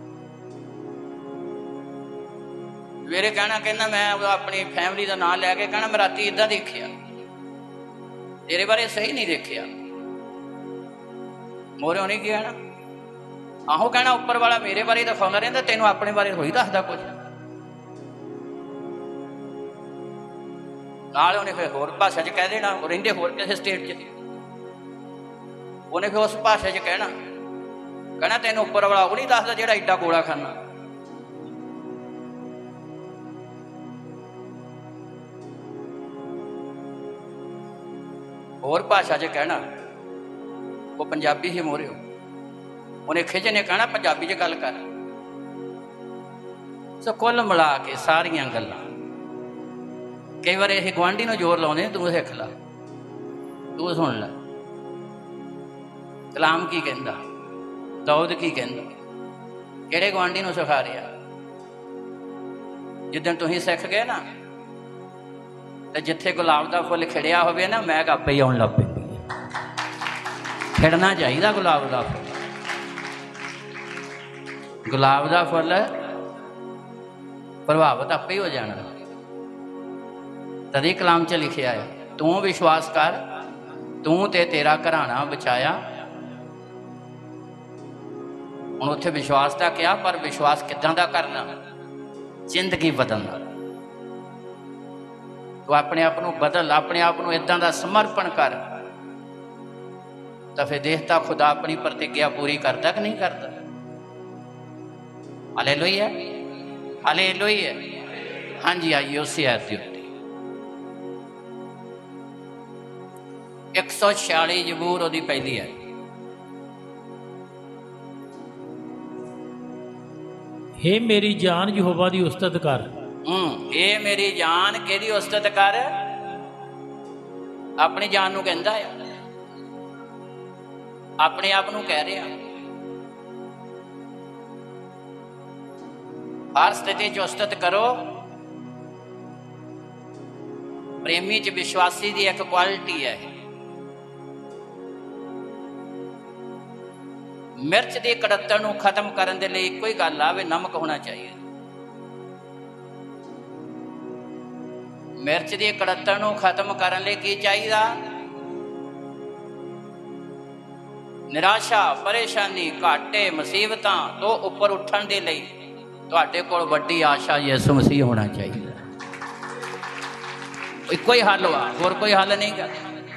सवेरे कहना कहना मैं अपनी फैमिली का नाम लैके कहना मैं राती इदा देखिया, तेरे बारे सही नहीं देखिया। मोरे उन्हें क्या ना, आहो कहना उपर वाला मेरे बारे दिखाता रहता, तेनों अपने बारे कोई दसदा कुछ। नाल उन्हें फिर होर भाषा च कह देना, रहिंदे होर किसी स्टेट च, उन्हें फिर उस भाषा च कहना कहना तेनों उपर वाला वो नहीं दसदा जिहड़ा एडा गोला खाना। होर भाषा च कहना, वो पंजाबी ही मोरे हो, उन्हें खिज ने कहना पंजाबी च गल कर। सो कुल मिला के सारिया गल्लां कई बार असीं गुआंढी नूं जोर लाउंदे, तू सिख ला, तू सुन ला कलाम की कहंदा, दाऊद की कहंदा, किहड़े गुआंढी नूं सिखा रहा। जिद्दण तुसीं सिख गए ना, तो जिथे गुलाब का फुल खिड़िया हो ना, महक आपे ही आउण लग पैंदी है। खिड़ना चाहिए गुलाब का फुल। गुलाब का फुल प्रभावित आपे ही हो जाना। तदी कलाम च लिखिया है, तू विश्वास कर, तू ते तेरा घराना बचाया। हुण उत्थे विश्वास का क्या, पर विश्वास किदां दा करना? जिंदगी बदलना। तो अपने आप को बदल, अपने आप को इदां दा समर्पण कर, तो फिर देखता खुदा अपनी प्रतिज्ञा पूरी करता कि नहीं करता। Hallelujah, hallelujah. हाँ जी, आइए उसी आयत दी उत्ते एक सौ छियाली जबूर ओदी पहली है। हे मेरी जान यहोवा दी उस्तत कर। हम्म, हे मेरी जान केदी उस्तत कर? अपनी जान नूं कहंदा है, अपने आप नूं कह रहा। हर स्थिति च उस्तत करो। प्रेमी च विश्वासी की एक क्वालिटी है, मिर्च की कड़त्तण नूं खत्म करने के लिए एक ही गल आ, नमक होना चाहिए। मिर्च की कड़त्तण नूं खत्म करने लिए की चाहिए? निराशा, परेशानी, घाटे, मुसीबतां तो उपर उठण दे लई तुहाडे कोल वड्डी आशा यीशु मसीह होना चाहिए। इको ही हल हुआ, होर कोई हल नहीं गा।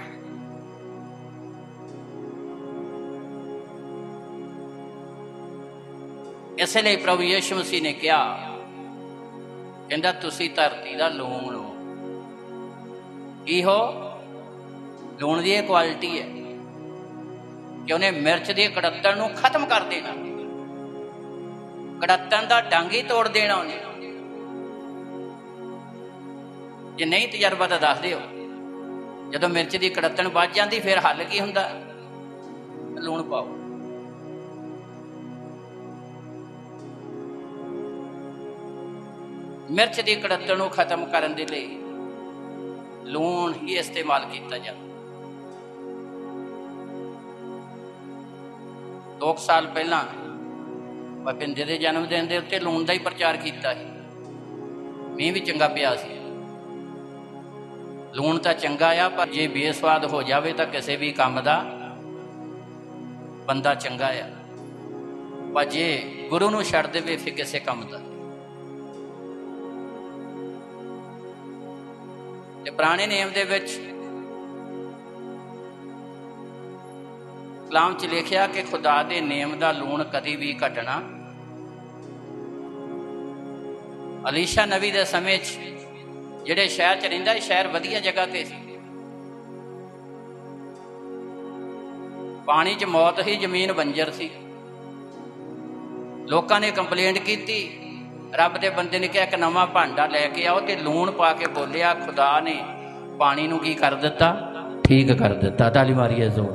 इसलिए प्रभु यीशु मसीह ने कहा, कहंदा तुसी धरती दा लूण हो। की हो? लूण की क्वालिटी है कि उन्हें मिर्च की कड़त्तण नूं खत्म कर देना, कड़त्तण दा डंग ही तोड़ देना उन्हें। जे नहीं तजर्बा तो दस दिओ, जदों मिर्च की कड़त्तण बच जाती फिर हल की हुंदा? लूण पाओ। मिर्च की कड़त्तण नूं खत्म करने के लिए लूण ही इस्तेमाल किया जाता। दो साल पहला बपिंदे के जन्मदिन के उत्ते लूण का ही प्रचार किया। मीह भी चंगा पिया सी। लूण तो चंगा आ, पर जे बेस्वाद हो जाए तो किसी भी काम का बंदा चंगा आ, पर जे गुरु नूं छड्ड देवे फिर किसी काम का। पुराने नियम दे विच कलाम च लिखिया कि खुदा दे नियम दा लूण कदी भी घटना। अलीशा नबी दे समय जिहड़े शहर च रहिंदा, शहर वधिया जगह ते सी, पानी च मौत ही, जमीन बंजर सी। लोकां ने कंप्लेंट की, रब के बंदे ने कहा एक नवा भांडा लैके आओ, तो लूण पा के बोलिया, खुदा ने पानी नूं की कर दिता? ठीक कर दिता। ताली मारिए जोर।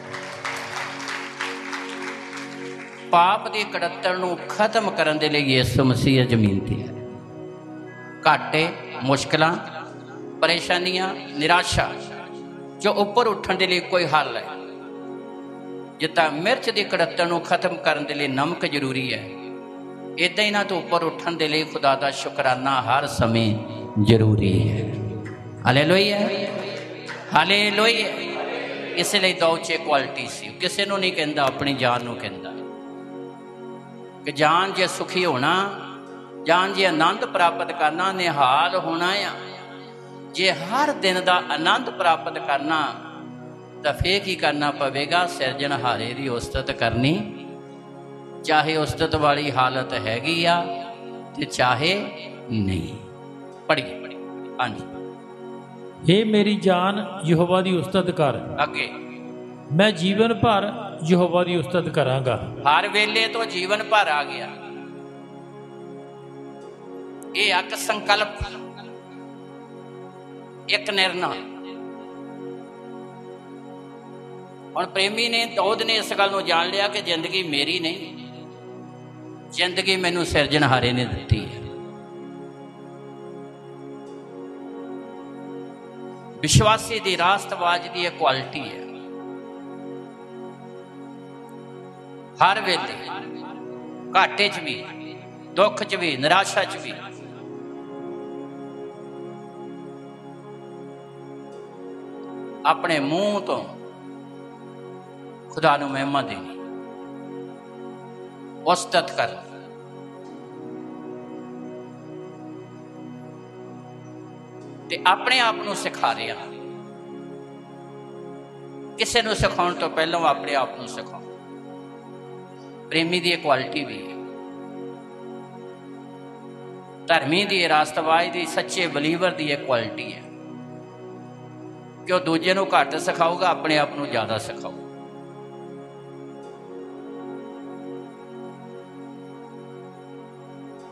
पाप की कड़त्तण नूं खत्म करने के लिए यीशु मसीह जमीन ते है। घाटे, मुश्किलां, परेशानियां, निराशा जो उपर उठण के लिए कोई हल है। जितना मिर्च की कड़त्तण नूं खत्म करने के लिए नमक जरूरी है, इदा ही ना तो उपर उठण के लिए खुदा का शुकराना हर समय जरूरी है। Hallelujah, hallelujah. इसलिए दो चे क्वालिटी सी। किसी को नहीं कहता, अपनी जान नूं कहता कि जान जे सुखी होना, जान जे आनंद प्राप्त करना, निहाल होना आ, जे हर दिन का आनंद प्राप्त करना तो फिर की करना पवेगा? सिरजनहारे की उस्तत करनी, चाहे उस्तत वाली हालत हैगी आ ते चाहे नहीं। पढ़िए पढ़िए। हाँ जी। हे मेरी जान यहोवा की उस्तत कर। अगे, मैं जीवन भर यहोवा की उस्तत करांगा। हर वेले तो जीवन भर आ गया। ये एक संकल्प, एक निर्णय। और प्रेमी ने, दाऊद ने इस गल नूं जान लिया कि जिंदगी मेरी नहीं, जिंदगी मैनू सिरजनहारे ने दी है। विश्वासी की रास्तबाज की एक क्वालिटी है, हर वेले घाटे च भी, दुख च भी, निराशा च भी अपने मुंह तो खुदा नूं महिमा देनी, उस्तत कर। ते अपने आप नूं सिखा रहा, किसी नूं सिखाउण तो पहलों अपने आप नूं सिखाओ। प्रेमी की क्वालिटी भी है, धर्मी की, रास्तबाज की, सच्चे बलीवर की एक क्वालिटी है कि वह दूजे नूं घट सिखाऊगा, अपने आप नूं ज्यादा सिखाऊगा।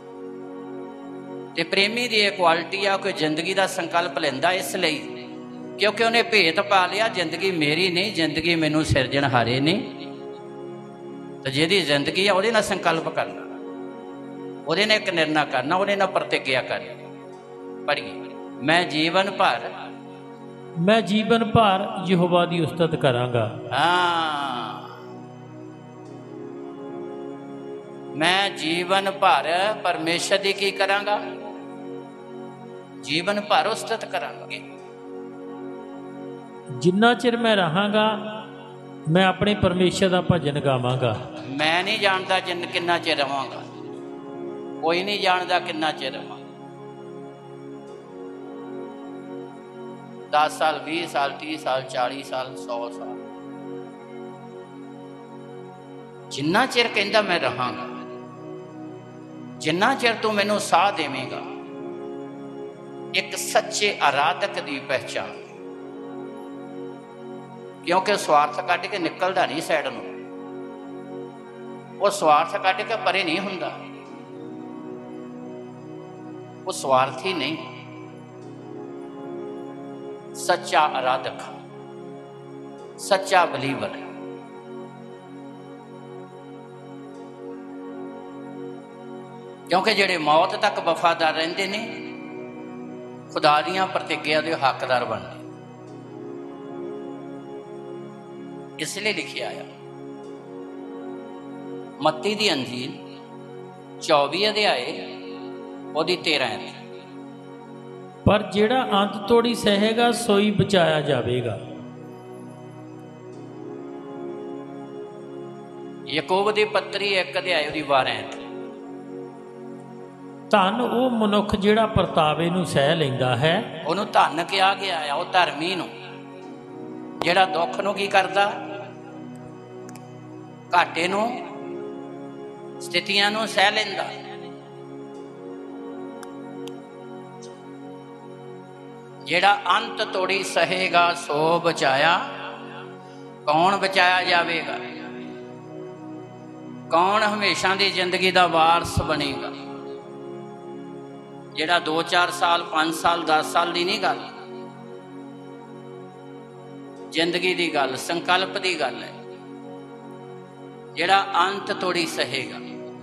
ते प्रेमी की एक क्वालिटी आ कि जिंदगी का संकल्प लेंदा इसलिए क्योंकि उन्हें भेत पा लिया, जिंदगी मेरी नहीं, जिंदगी मैनू सिरजणहारे ने। तो जिहदी जिंदगी है उहदे नाल संकल्प करना, उहदे नाल एक निर्णय करना, उहदे नाल प्रतिज्ञा करनी। पढ़िए, मैं जीवन भर मैं जीवन भर यहोवा दी उस्तत करांगा। हाँ, मैं जीवन भर परमेश्वर दी की करांगा, जीवन भर उस्तत करांगे। जिन्ना चिर मैं रहांगा मैं अपने परमेश्वर का भजन गावांगा। मैं नहीं जानता जिन किन्ना चिर रहांगा, कोई नहीं जानता किन्ना चिर रहांगा। दस साल, बीस साल, तीस साल, चालीस साल, सौ साल, जिन्ना चिर कहंदा मैं रहांगा, जिन्ना चिर तू मैनू साह देवेगा। एक सच्चे आराधक की पहचान, क्योंकि स्वार्थ कट के निकलता नहीं साइड में, वो स्वार्थ कट के परे नहीं हुंदा, वो स्वार्थी नहीं। सच्चा आराधक, सच्चा बलीवर। क्योंकि जेड़े मौत तक वफादार रहंदे ने खुदा दियां प्रतिज्ञा दे हकदार बनदे। इसलिए लिखिया आया मत्ती दी अंजील चौबी अध्याय ओदी तेरह, पर जेड़ा अंत तोड़ी सहेगा सोई बचाया जावेगा। याकूब दी पत्री एक अध्याय ओदी बारह, धन वो मनुख जेड़ा परतावे नूं सह लैंदा है। उहनूं धन किहा गया है, वो धर्मी नूं, जेड़ा दुख नूं की करदा, घाटे नूं, स्थितियां नूं सह लैंदा। जेड़ा अंत तोड़ी सहेगा सो बचाया। कौन बचाया जावेगा? कौन हमेशा दी जिंदगी दा वारस बनेगा? जेड़ा दो चार साल, पांच साल, दस साल दी नहीं गल, जिंदगी दी गल, संकल्प दी गल है। जेड़ा अंत तोड़ी सहेगा।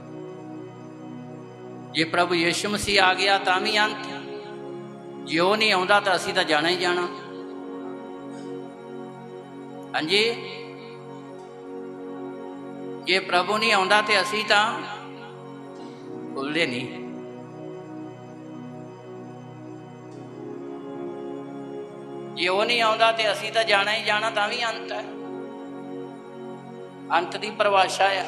जे प्रभु यीशु मसीह आ गया तां भी अंत, जे वो नहीं आउंदा तां असीं तां जाना ही जाना। हाँ जी, जे प्रभु नहीं आउंदा ते असीं तां भुलदे नहीं। जे वो नहीं आउंदा ते असीं तां जाना ही जाना, तां भी अंत है। अंत की परिभाषा है।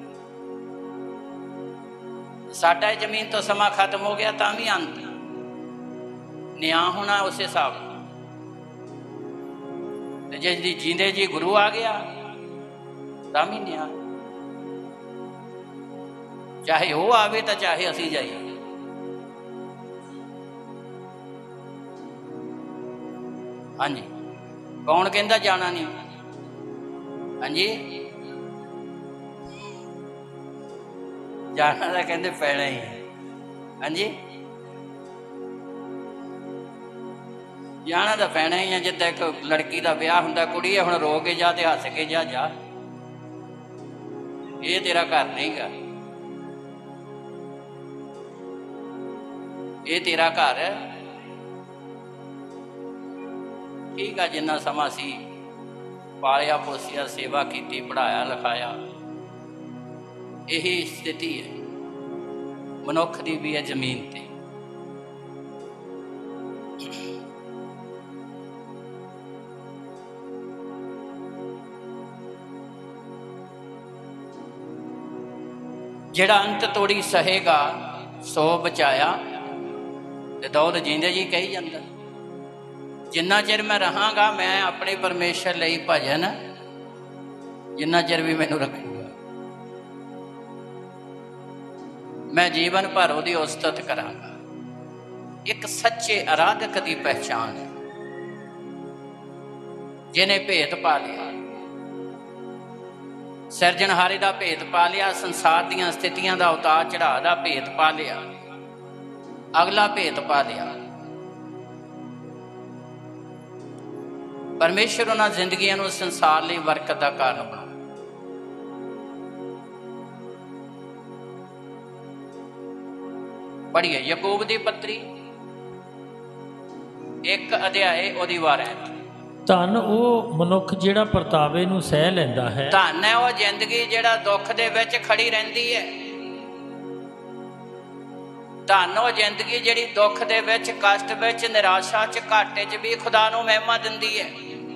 साडा जमीन तो समा खत्म हो गया तां भी अंत, न्याय होना उस हिसाब। जे जींदे जी गुरु आ गया तां भी न्याय, चाहे वो आवे तो चाहे असी जाइए। हाँ जी, कौन कहता जाना नहीं? हाँ जी, जाना तो कहते पैना ही है। हाँ जी, जाना तो पैना ही है। जिद्दां एक लड़की का ब्याह हुंदा, कुड़ी है हुण रो के जा ते हस के जा, जा ये तेरा घर नहीं गा, ये तेरा घर है। ठीक है, जिन्ना समा सी पालिया पोसिया, सेवा की, पढ़ाया लिखाया, यही स्थिति है मनुख की भी है जमीन ते। जेड़ा अंत तोड़ी सहेगा सो बचाया। ते दौद जींदे जी कही जाता, जिन्ना चिर मैं रहांगा मैं अपने परमेश्वर लई भजन, जिन्ना चिर भी मैनू रखूंगा, मैं जीवन भर उहदी उस्तत करांगा। एक सच्चे आराधक की पहचान है, जिन्हें भेद पा लिया, सिरजणहारे का भेद पा लिया, संसार दीयां स्थितियां का उतार चढ़ाव का भेद पा लिया, अगला भेद पा लिया। परमेश्वर उन्होंने जिंदगियों को संसार लिए बरकत का कारण बना। पढ़िए याकूब की पत्री एक अध्याय ओदी वार है। धन वो मनुख जिहड़ा परतावे नूं सह लैंदा है। धन है वो जिंदगी जिहड़ा दुख दे विच खड़ी रहिंदी है। धन वो जिंदगी जिहड़ी दुख दे विच कष्ट विच निराशा च घाटे च भी खुदा नूं महिमा दिंदी है।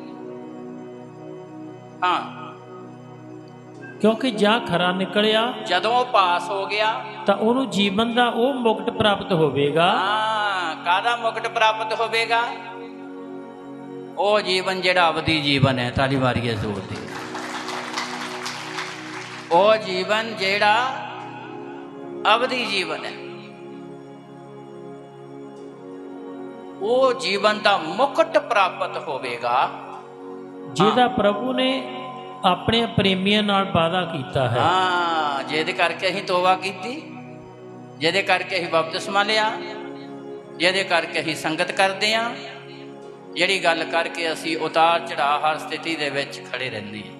हाँ, क्योंकि जा खरा निकलिया जदों पास हो गया तो उन्होंने जीवन का वो मुकट प्राप्त होवेगा। हाँ, कादा मुकट प्राप्त होवेगा? वो जीवन जिहड़ा अवधि जीवन है। ताली मारिए जोर दी। वो जीवन जिहड़ा अवधि जीवन है, वो जीवन का मुकट प्राप्त होवेगा जिहदा प्रभु ने अपने प्रेमियों नाल वादा कीता है। हाँ, जिहदे करके असीं तौबा कीती, जिहदे करके असीं बपतिस्मा लिया, जिहदे करके असीं संगत करते हैं, जिहड़ी गल करके असीं उतार चढ़ाव हर स्थिति दे विच खड़े रहंदे हैं।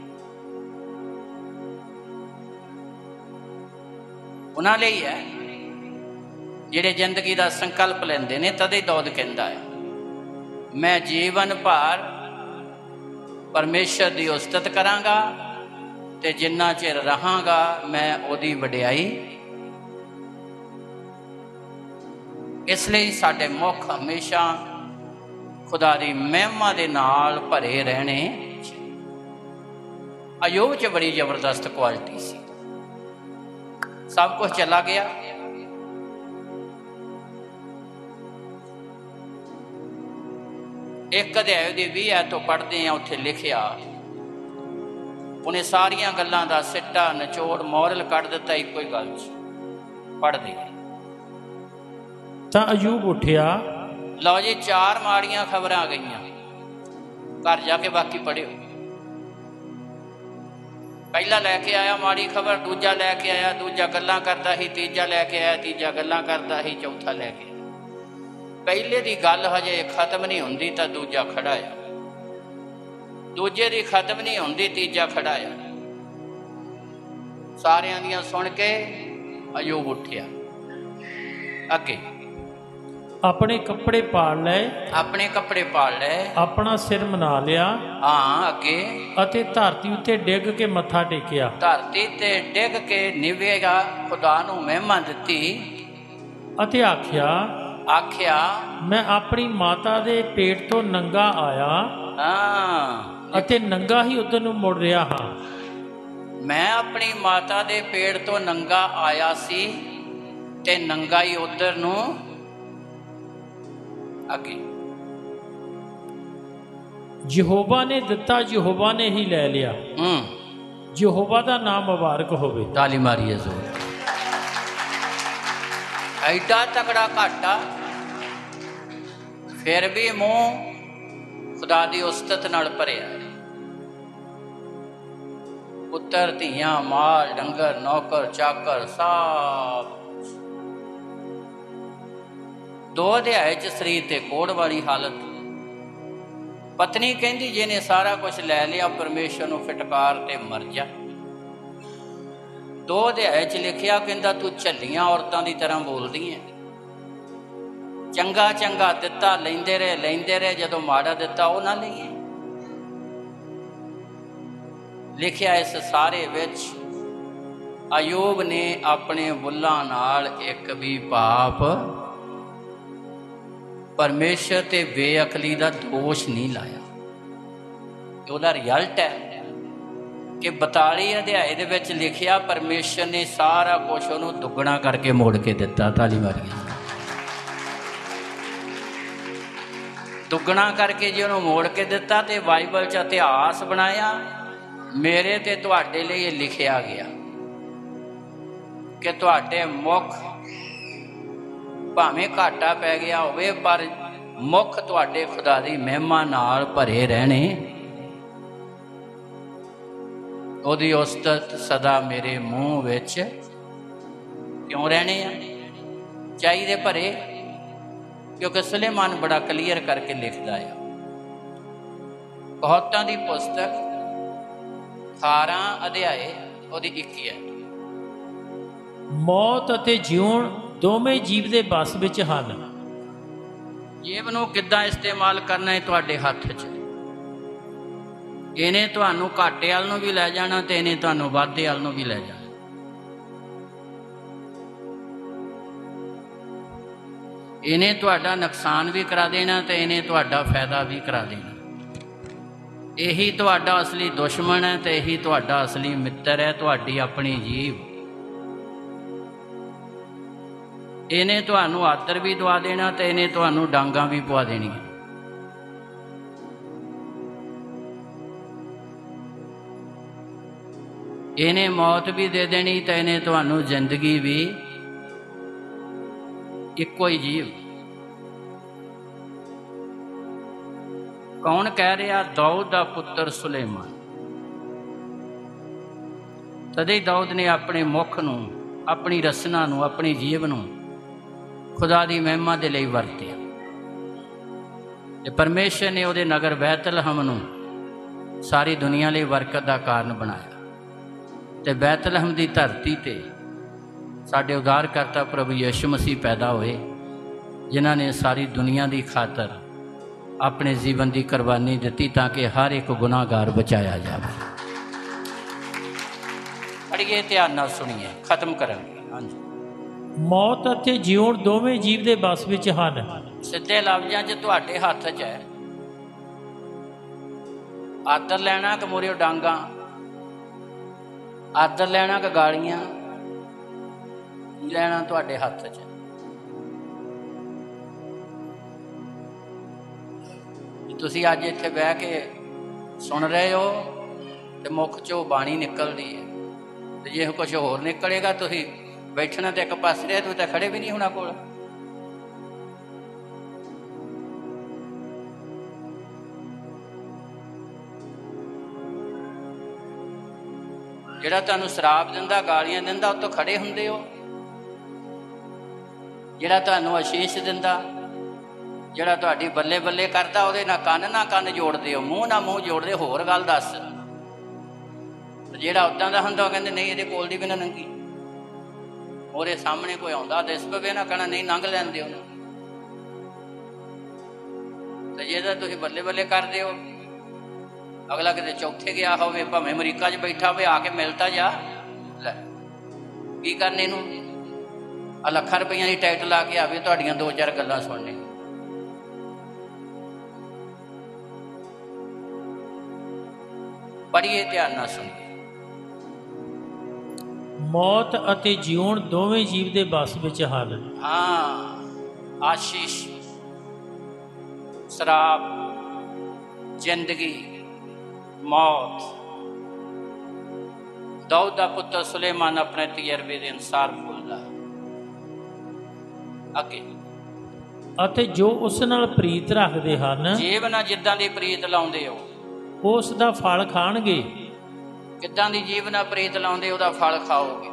उन्हां लई है जिहड़े जिंदगी का संकल्प लैंदे ने। तदे दौद कहंदा है, मैं जीवन भर परमेश्वर की उस्तत करांगा ते जिन्ना चिर रहांगा मैं ओदी वडियाई। इसलिए साडे मुख हमेशा खुदा दी महिमा दे नाल भरे रहने। अयूब च बड़ी जबरदस्त क्वालिटी सी। सब कुछ चला गया, एक अध्याय दी भी है तो पढ़ते हैं, उत्थे लिखिया उन्हें सारिया गल्लां दा सिट्टा निचोड़ मोरल कढ़ दिता इको ही गल पढ़ते हैं। तां अयूब उठिया। लो जी, चार माड़ियां खबर आ गई, घर जाके बाकी पढ़ियो। पहला लैके आया माड़ी खबर, दूजा लैके आया, दूजा गल्लां करता ही, तीजा लैके आया, तीजा गल्लां करता ही, चौथा लैके आया। पहले की गल हजे खत्म नहीं होंदी तो दूजा खड़ा है, दूजे की खत्म नहीं होंदी तीजा खड़ा है। सारियां दियां सुन के अयूब उठिया। अगे अपने कपड़े पाड़ ले, अपने कपड़े पाड़ ले, अपना सिर मना लिया। हाँ, अगे अते धरती उत्ते डिग के मत्था टेकिया। धरती ते डिग के निवेगा खुदा नूं महिमा दित्ती। अते आख्या आख्या मैं अपनी माता दे पेट तो नंगा आया। हाँ, अते नंगा ही उधर नूं मुड़ रहा हाँ। मैं अपनी माता दे पेट तो नंगा आया सी ते नंगा ही उधर नूं अगे। यहोवा ने दिता, यहोवा ने ही ले लिया। हम्म, यहोवा दा नाम मुबारक होवे। ताली मारिए जोर। ऐडा तगड़ा घाटा फिर भी मुंह खुदा दी उस्तत नाल भरिया। पुत्र धीआं माल डंगर नौकर चाकर सब। दो अध्याय च शरीर ते कोड़ वाली हालत। पत्नी कहती जिन्हें सारा कुछ लै लिया परमेश्वर नूं फिटकार ते मर जा। दो अध्याय च लिखिया कहंदा तू झल्लियां औरतां दी तरह बोलदी है। चंगा चंगा दिता लैंदे रहे लैंदे रहे, जदों माड़ा दिता वो ना लईए। लिखिया इस सारे विच अयूब ने अपने बुल्लां नाल एक भी पाप परमेश्वर ते बेअकली का दोष नहीं लाया। उसका रिजल्ट है कि बताली अध्याय दे विच लिखिया परमेश्वर ने सारा कुछ उन्होंने दुगना करके मोड़ के दिता। ताली मारिए। दुगना करके जी उन्होंने मोड़ के दिता तो बाइबल च इतिहास बनाया। मेरे ते तुहाडे लिए ये लिखिया गया कि तुहाडे मुख भावें घाटा पै गया होवे पर मुख तुहाडे खुदा दी महिमा नाल भरे रहने। ओदी उस्तत सदा मेरे मूँह विच क्यों रहने आ चाहिए भरे, क्योंकि सुलेमान बड़ा क्लीयर करके लिखता है ਕਹੌਤਾਂ ਦੀ ਪੁਸਤਕ ਅਠਾਰਾਂ ਅਧਿਆਏ ਉਹਦੀ ਇੱਕੀ ਹੈ। ਮੌਤ ਅਤੇ ਜਿਉਣ ਦੋਵੇਂ ਜੀਵ ਦੇ ਬਸ ਵਿੱਚ ਹਨ। ਜੀਵ ਨੂੰ ਕਿੱਦਾਂ ਇਸਤੇਮਾਲ ਕਰਨਾ ਹੈ ਤੁਹਾਡੇ ਹੱਥ 'ਚ। ਇਹਨੇ ਤੁਹਾਨੂੰ ਘਾਟੇ ਵੱਲ ਨੂੰ ਵੀ ਲੈ ਜਾਣਾ ਤੇ ਇਹਨੇ ਤੁਹਾਨੂੰ ਵਾਧੇ ਵੱਲ ਨੂੰ ਵੀ ਲੈ ਜਾਣਾ। ਇਹਨੇ ਤੁਹਾਡਾ ਨੁਕਸਾਨ ਵੀ ਕਰਾ ਦੇਣਾ ਤੇ ਇਹਨੇ ਤੁਹਾਡਾ ਫਾਇਦਾ ਵੀ ਕਰਾ ਦੇਣਾ। ਇਹੀ ਤੁਹਾਡਾ ਅਸਲੀ ਦੁਸ਼ਮਣ ਹੈ ਤੇ ਇਹੀ ਤੁਹਾਡਾ ਅਸਲੀ ਮਿੱਤਰ ਹੈ, ਤੁਹਾਡੀ ਆਪਣੀ ਜੀਵ। ਇਹਨੇ ਤੁਹਾਨੂੰ ਆਦਰ ਵੀ ਦਵਾ ਦੇਣਾ ਤੇ ਇਹਨੇ ਤੁਹਾਨੂੰ ਡਾਂਗਾਂ ਵੀ ਪਵਾ ਦੇਣੀਆਂ। ਇਹਨੇ ਮੌਤ ਵੀ ਦੇ ਦੇਣੀ ਤੇ ਇਹਨੇ ਤੁਹਾਨੂੰ ਜ਼ਿੰਦਗੀ ਵੀ। ਇੱਕੋ ਹੀ ਜੀਵ। ਕੌਣ ਕਹਿ ਰਿਹਾ? ਦਾਊਦ ਦਾ ਪੁੱਤਰ ਸੁਲੇਮਾਨ। ਤਦੇ ਦਾਊਦ ਨੇ ਆਪਣੇ ਮੁੱਖ ਨੂੰ, ਆਪਣੀ ਰਸਨਾ ਨੂੰ, ਆਪਣੀ ਜੀਵ ਨੂੰ ਖੁਦਾ ਦੀ ਮਹਿਮਾ ਦੇ ਲਈ ਵਰਤਿਆ ਤੇ ਪਰਮੇਸ਼ਰ ਨੇ ਉਹਦੇ ਨਗਰ ਬੈਤਲਹਮ ਨੂੰ ਸਾਰੀ ਦੁਨੀਆ ਲਈ ਬਰਕਤ ਦਾ ਕਾਰਨ ਬਣਾਇਆ। ਤੇ ਬੈਤਲਹਮ ਦੀ ਧਰਤੀ ਤੇ ਸਾਡੇ ਉਦਾਰਕਰਤਾ ਪ੍ਰਭੂ ਯਿਸੂ ਮਸੀਹ ਪੈਦਾ ਹੋਏ, ਜਿਨ੍ਹਾਂ ਨੇ ਸਾਰੀ ਦੁਨੀਆ ਦੀ ਖਾਤਰ ਆਪਣੇ ਜੀਵਨ ਦੀ ਕੁਰਬਾਨੀ ਦਿੱਤੀ ਤਾਂ ਕਿ ਹਰ ਇੱਕ ਗੁਨਾਹਗਾਰ ਬਚਾਇਆ ਜਾਵੇ। ਪੜ੍ਹੀਏ, ਧਿਆਨ ਨਾਲ ਸੁਣੀਏ, ਖਤਮ ਕਰਾਂਗੇ। ਹਾਂਜੀ। ਮੌਤ ਅਤੇ ਜਿਉਣ ਦੋਵੇਂ ਜੀਵ ਦੇ ਬਸ ਵਿੱਚ ਹਨ। ਸਿੱਧੇ ਲਫ਼ਜ਼ਾਂ 'ਚ ਤੁਹਾਡੇ ਹੱਥ 'ਚ ਹੈ। ਆਦਰ ਲੈਣਾ ਕਿ ਮੂਹਰਿਓਂ ਡਾਂਗਾਂ, ਆਦਰ ਲੈਣਾ ਕਿ ਗਾਲੀਆਂ, ਕੀ ਲੈਣਾ ਤੁਹਾਡੇ ਹੱਥ 'ਚ। ਤੁਸੀਂ ਅੱਜ ਇੱਥੇ ਬਹਿ ਕੇ ਸੁਣ ਰਹੇ ਹੋ ਤੇ ਮੁੱਖ 'ਚੋਂ ਬਾਣੀ ਨਿਕਲਦੀ ਹੈ, ਤੇ ਜੇ ਕੁਛ ਹੋਰ ਨਿਕਲੇਗਾ ਤੁਸੀਂ ਬੈਠਣਾ ਤੇ ਇੱਕ ਪਾਸੇ ਰਹੇ, ਤੁਸੀਂ ਤਾਂ ਖੜੇ ਵੀ ਨਹੀਂ ਹੋਣਾ ਕੋਲ। ਜਿਹੜਾ ਤੁਹਾਨੂੰ ਸ਼ਰਾਬ ਦਿੰਦਾ, ਗਾਲੀਆਂ ਦਿੰਦਾ, ਉਹ ਤੋਂ ਖੜੇ ਹੁੰਦੇ ਹੋ। ਜਿਹੜਾ ਤੁਹਾਨੂੰ ਅਸ਼ੀਸ਼ ਦਿੰਦਾ, ਜਿਹੜਾ ਤੁਹਾਡੀ ਬੱਲੇ ਬੱਲੇ ਕਰਦਾ, ਉਹਦੇ ਨਾਲ ਕੰਨ ਨਾ ਕੰਨ ਜੋੜਦੇ ਹੋ, ਮੂੰਹ ਨਾਲ ਮੂੰਹ ਜੋੜਦੇ। ਹੋਰ ਗੱਲ ਦੱਸ। ਜਿਹੜਾ ਉੱਦਾਂ ਦਾ ਹੁੰਦਾ ਉਹ ਕਹਿੰਦੇ ਨਹੀਂ ਇਹਦੇ ਕੋਲ ਦੀ ਵੀ ਨਾ ਲੰਘੀ। ਉਹਦੇ ਸਾਹਮਣੇ ਕੋਈ ਆਉਂਦਾ ਦਿਸ ਪਵੇ ਨਾ ਕਹਿਣਾ ਨਹੀਂ ਲੰਘ ਲੈਂਦੇ ਉਹਨੂੰ। ਤੇ ਜਿਹਦਾ ਤੁਸੀਂ ਬੱਲੇ ਬੱਲੇ ਕਰਦੇ ਹੋ, ਅਗਲਾ ਕਿਤੇ ਚੌਥੇ ਗਿਆ ਹੋਵੇ, ਭਾਵੇਂ ਅਮਰੀਕਾ 'ਚ ਬੈਠਾ ਹੋਵੇ, ਆ ਕੇ ਮਿਲਤਾ ਜਾ। ਲੈ ਕੀ ਕਰਨੇ ਨੂੰ? ਆ ਲੱਖਾਂ ਰੁਪਈਆਂ ਦੀ ਟਿਕਟ ਲਾ ਕੇ ਆਵੇ ਤੁਹਾਡੀਆਂ ਦੋ ਚਾਰ ਗੱਲਾਂ ਸੁਣਨੇ। ਪੜ੍ਹੀਏ, ਧਿਆਨ ਨਾਲ ਸੁਣੀਏ। ਮੌਤ ਅਤੇ ਜਿਉਣ ਦੋਵੇਂ ਜੀਵ ਦੇ ਬਸ ਵਿੱਚ ਹਨ। ਹਾਂ, ਆਸ਼ੀਸ਼, ਸ਼ਰਾਬ, ਜ਼ਿੰਦਗੀ, ਮੌਤ। ਦਾਊਦ ਦਾ ਪੁੱਤਰ ਸੁਲੇਮਾਨ ਆਪਣੇ ਤਜਰਬੇ ਦੇ ਅਨੁਸਾਰ ਬੋਲਦਾ ਹੈ। ਅੱਗੇ, ਅਤੇ ਜੋ ਉਸ ਨਾਲ ਪ੍ਰੀਤ ਰੱਖਦੇ ਹਨ, ਜੀਵ ਨਾਲ ਜਿੱਦਾਂ ਦੀ ਪ੍ਰੀਤ ਲਾਉਂਦੇ ਹੋ ਉਸ ਦਾ ਫਲ ਖਾਣਗੇ। ਕਿੱਦਾਂ ਦੀ ਜੀਵ ਨਾਲ ਪ੍ਰੀਤ ਲਾਉਂਦੇ ਉਹਦਾ ਫਲ ਖਾਓਗੇ।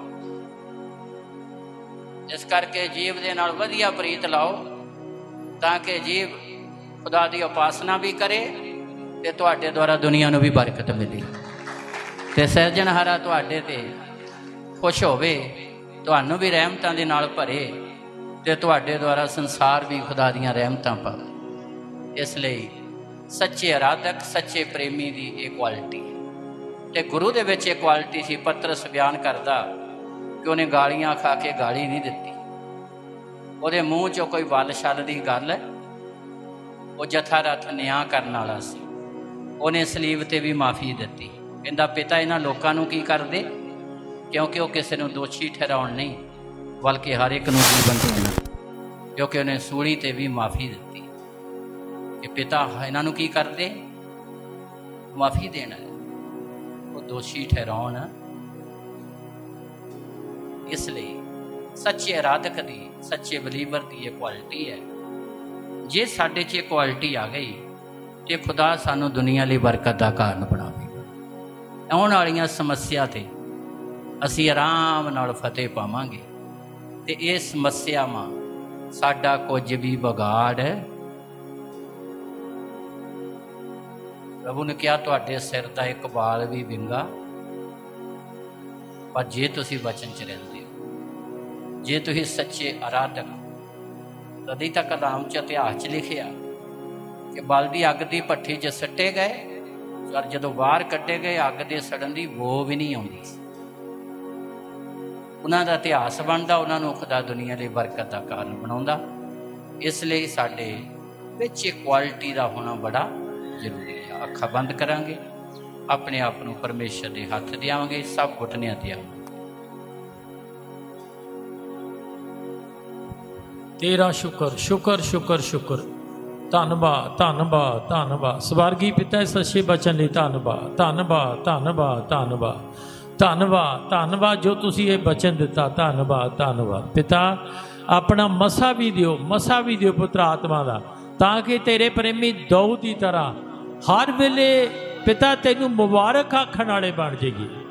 ਇਸ ਕਰਕੇ ਜੀਵ ਦੇ ਨਾਲ ਵਧੀਆ ਪ੍ਰੀਤ ਲਾਓ ਤਾਂ ਕਿ ਜੀਵ ਖੁਦਾ ਦੀ ਉਪਾਸਨਾ ਵੀ ਕਰੇ ਤੇ ਤੁਹਾਡੇ ਦੁਆਰਾ ਦੁਨੀਆ ਨੂੰ ਵੀ ਬਰਕਤ ਮਿਲੇ ਤੇ ਸਿਰਜਣਹਾਰਾ ਤੁਹਾਡੇ ਤੇ ਖੁਸ਼ ਹੋਵੇ, ਤੁਹਾਨੂੰ ਵੀ ਰਹਿਮਤਾਂ ਦੇ ਨਾਲ ਭਰੇ ਤੇ ਤੁਹਾਡੇ ਦੁਆਰਾ ਸੰਸਾਰ ਵੀ ਖੁਦਾ ਦੀਆਂ ਰਹਿਮਤਾਂ ਪਾਵੇ। ਇਸ ਲਈ ਸੱਚੇ ਅਰਾਧਕ, ਸੱਚੇ ਪ੍ਰੇਮੀ ਦੀ ਇਹ ਕੁਆਲਿਟੀ ਹੈ ਤੇ ਗੁਰੂ ਦੇ ਵਿੱਚ ਇਹ ਕੁਆਲਿਟੀ ਸੀ। ਪਤਰਸ ਬਿਆਨ ਕਰਦਾ ਕਿ ਉਹਨੇ ਗਾਲੀਆਂ ਖਾ ਕੇ ਗਾਲੀ ਨਹੀਂ ਦਿੱਤੀ, ਉਹਦੇ ਮੂੰਹ 'ਚੋਂ ਕੋਈ ਵੱਲ ਛੱਲ ਦੀ ਗੱਲ। ਉਹ ਜਥਾ ਰਥ ਨਿਆਂ ਕਰਨ ਵਾਲਾ ਸੀ। ਉਹਨੇ ਸਲੀਬ ਤੇ ਵੀ ਮਾਫੀ ਦਿੱਤੀ। ਕਹਿੰਦਾ ਪਿਤਾ ਇਹਨਾਂ ਲੋਕਾਂ ਨੂੰ ਕੀ ਕਰਦੇ, ਕਿਉਂਕਿ ਉਹ ਕਿਸੇ ਨੂੰ ਦੋਸ਼ੀ ਠਹਿਰਾਉਣ ਨਹੀਂ ਬਲਕਿ ਹਰ ਇੱਕ ਨੂੰ ਜੀਵਨ ਦੇਣਾ। ਕਿਉਂਕਿ ਉਹਨੇ ਸੂਲੀ ਤੇ ਵੀ ਮਾਫੀ ਦਿੱਤੀ ਕਿ ਪਿਤਾ ਇਹਨਾਂ ਨੂੰ ਕੀ ਕਰਦੇ, ਮਾਫੀ ਦੇਣਾ, ਉਹ ਦੋਸ਼ੀ ਠਹਿਰਾਉਣ। ਇਸ ਲਈ ਸੱਚੇ ਅਰਾਧਕ ਦੀ, ਸੱਚੇ ਬਲੀਵਰ ਦੀ ਇਹ ਕੁਆਲਿਟੀ ਹੈ। ਜੇ ਸਾਡੇ 'ਚ ਇਹ ਕੁਆਲਿਟੀ ਆ ਗਈ ਤੇ ਖੁਦਾ ਸਾਨੂੰ ਦੁਨੀਆ ਲਈ ਬਰਕਤ ਦਾ ਕਾਰਨ ਬਣਾਵੇਗਾ। ਆਉਣ ਵਾਲੀਆਂ ਸਮੱਸਿਆ ਤੇ ਅਸੀਂ ਆਰਾਮ ਨਾਲ ਫਤਿਹ ਪਾਵਾਂਗੇ ਤੇ ਇਹ ਸਮੱਸਿਆਵਾਂ ਸਾਡਾ ਕੁਝ ਵੀ ਵਿਗਾੜ प्रभु ने कहा तुहाडे सिर दा एक बाल भी विंगा, पर जे तुसीं वचन च रहिंदे हो, जे तुसीं सच्चे आराधक, तदी तक कलाम च इतिहास च लिखिया कि बलदी अग की भट्ठी च सट्टे गए, और जदों बाहर कड्ढे गए अग दे सड़न की वो भी नहीं आउंदी। उन्हां दा इतिहास बनदा, उन्हां नूं खुदा दुनिया लई बरकत का कारण बनाउंदा। इसलिए साडे विच क्वालिटी का होना बड़ा जरूरी है। अखां बंद करांगे, अपने आप नूं परमेश्वर दे हत्थ देवांगे, सब घुटनियां ते आवांगे। तेरा शुक्र शुक्र शुक्र शुक्र, धन्नवाद धन्नवाद धन्नवाद स्वर्गी पिता सच्चे बचन लई धन्नवाद धन्नवाद धन्नवाद धन्नवाद धन्नवाद धन्नवाद जो तुसीं ये बचन दिता, धन्नवाद धन्नवाद पिता। अपना मसा भी दिओ, मसा भी दिओ पुत्र आत्मा का, ताकि तेरे प्रेमी दाऊद की तरह हर वेले पिता तेनू मुबारक आखण वाले बन जाइए।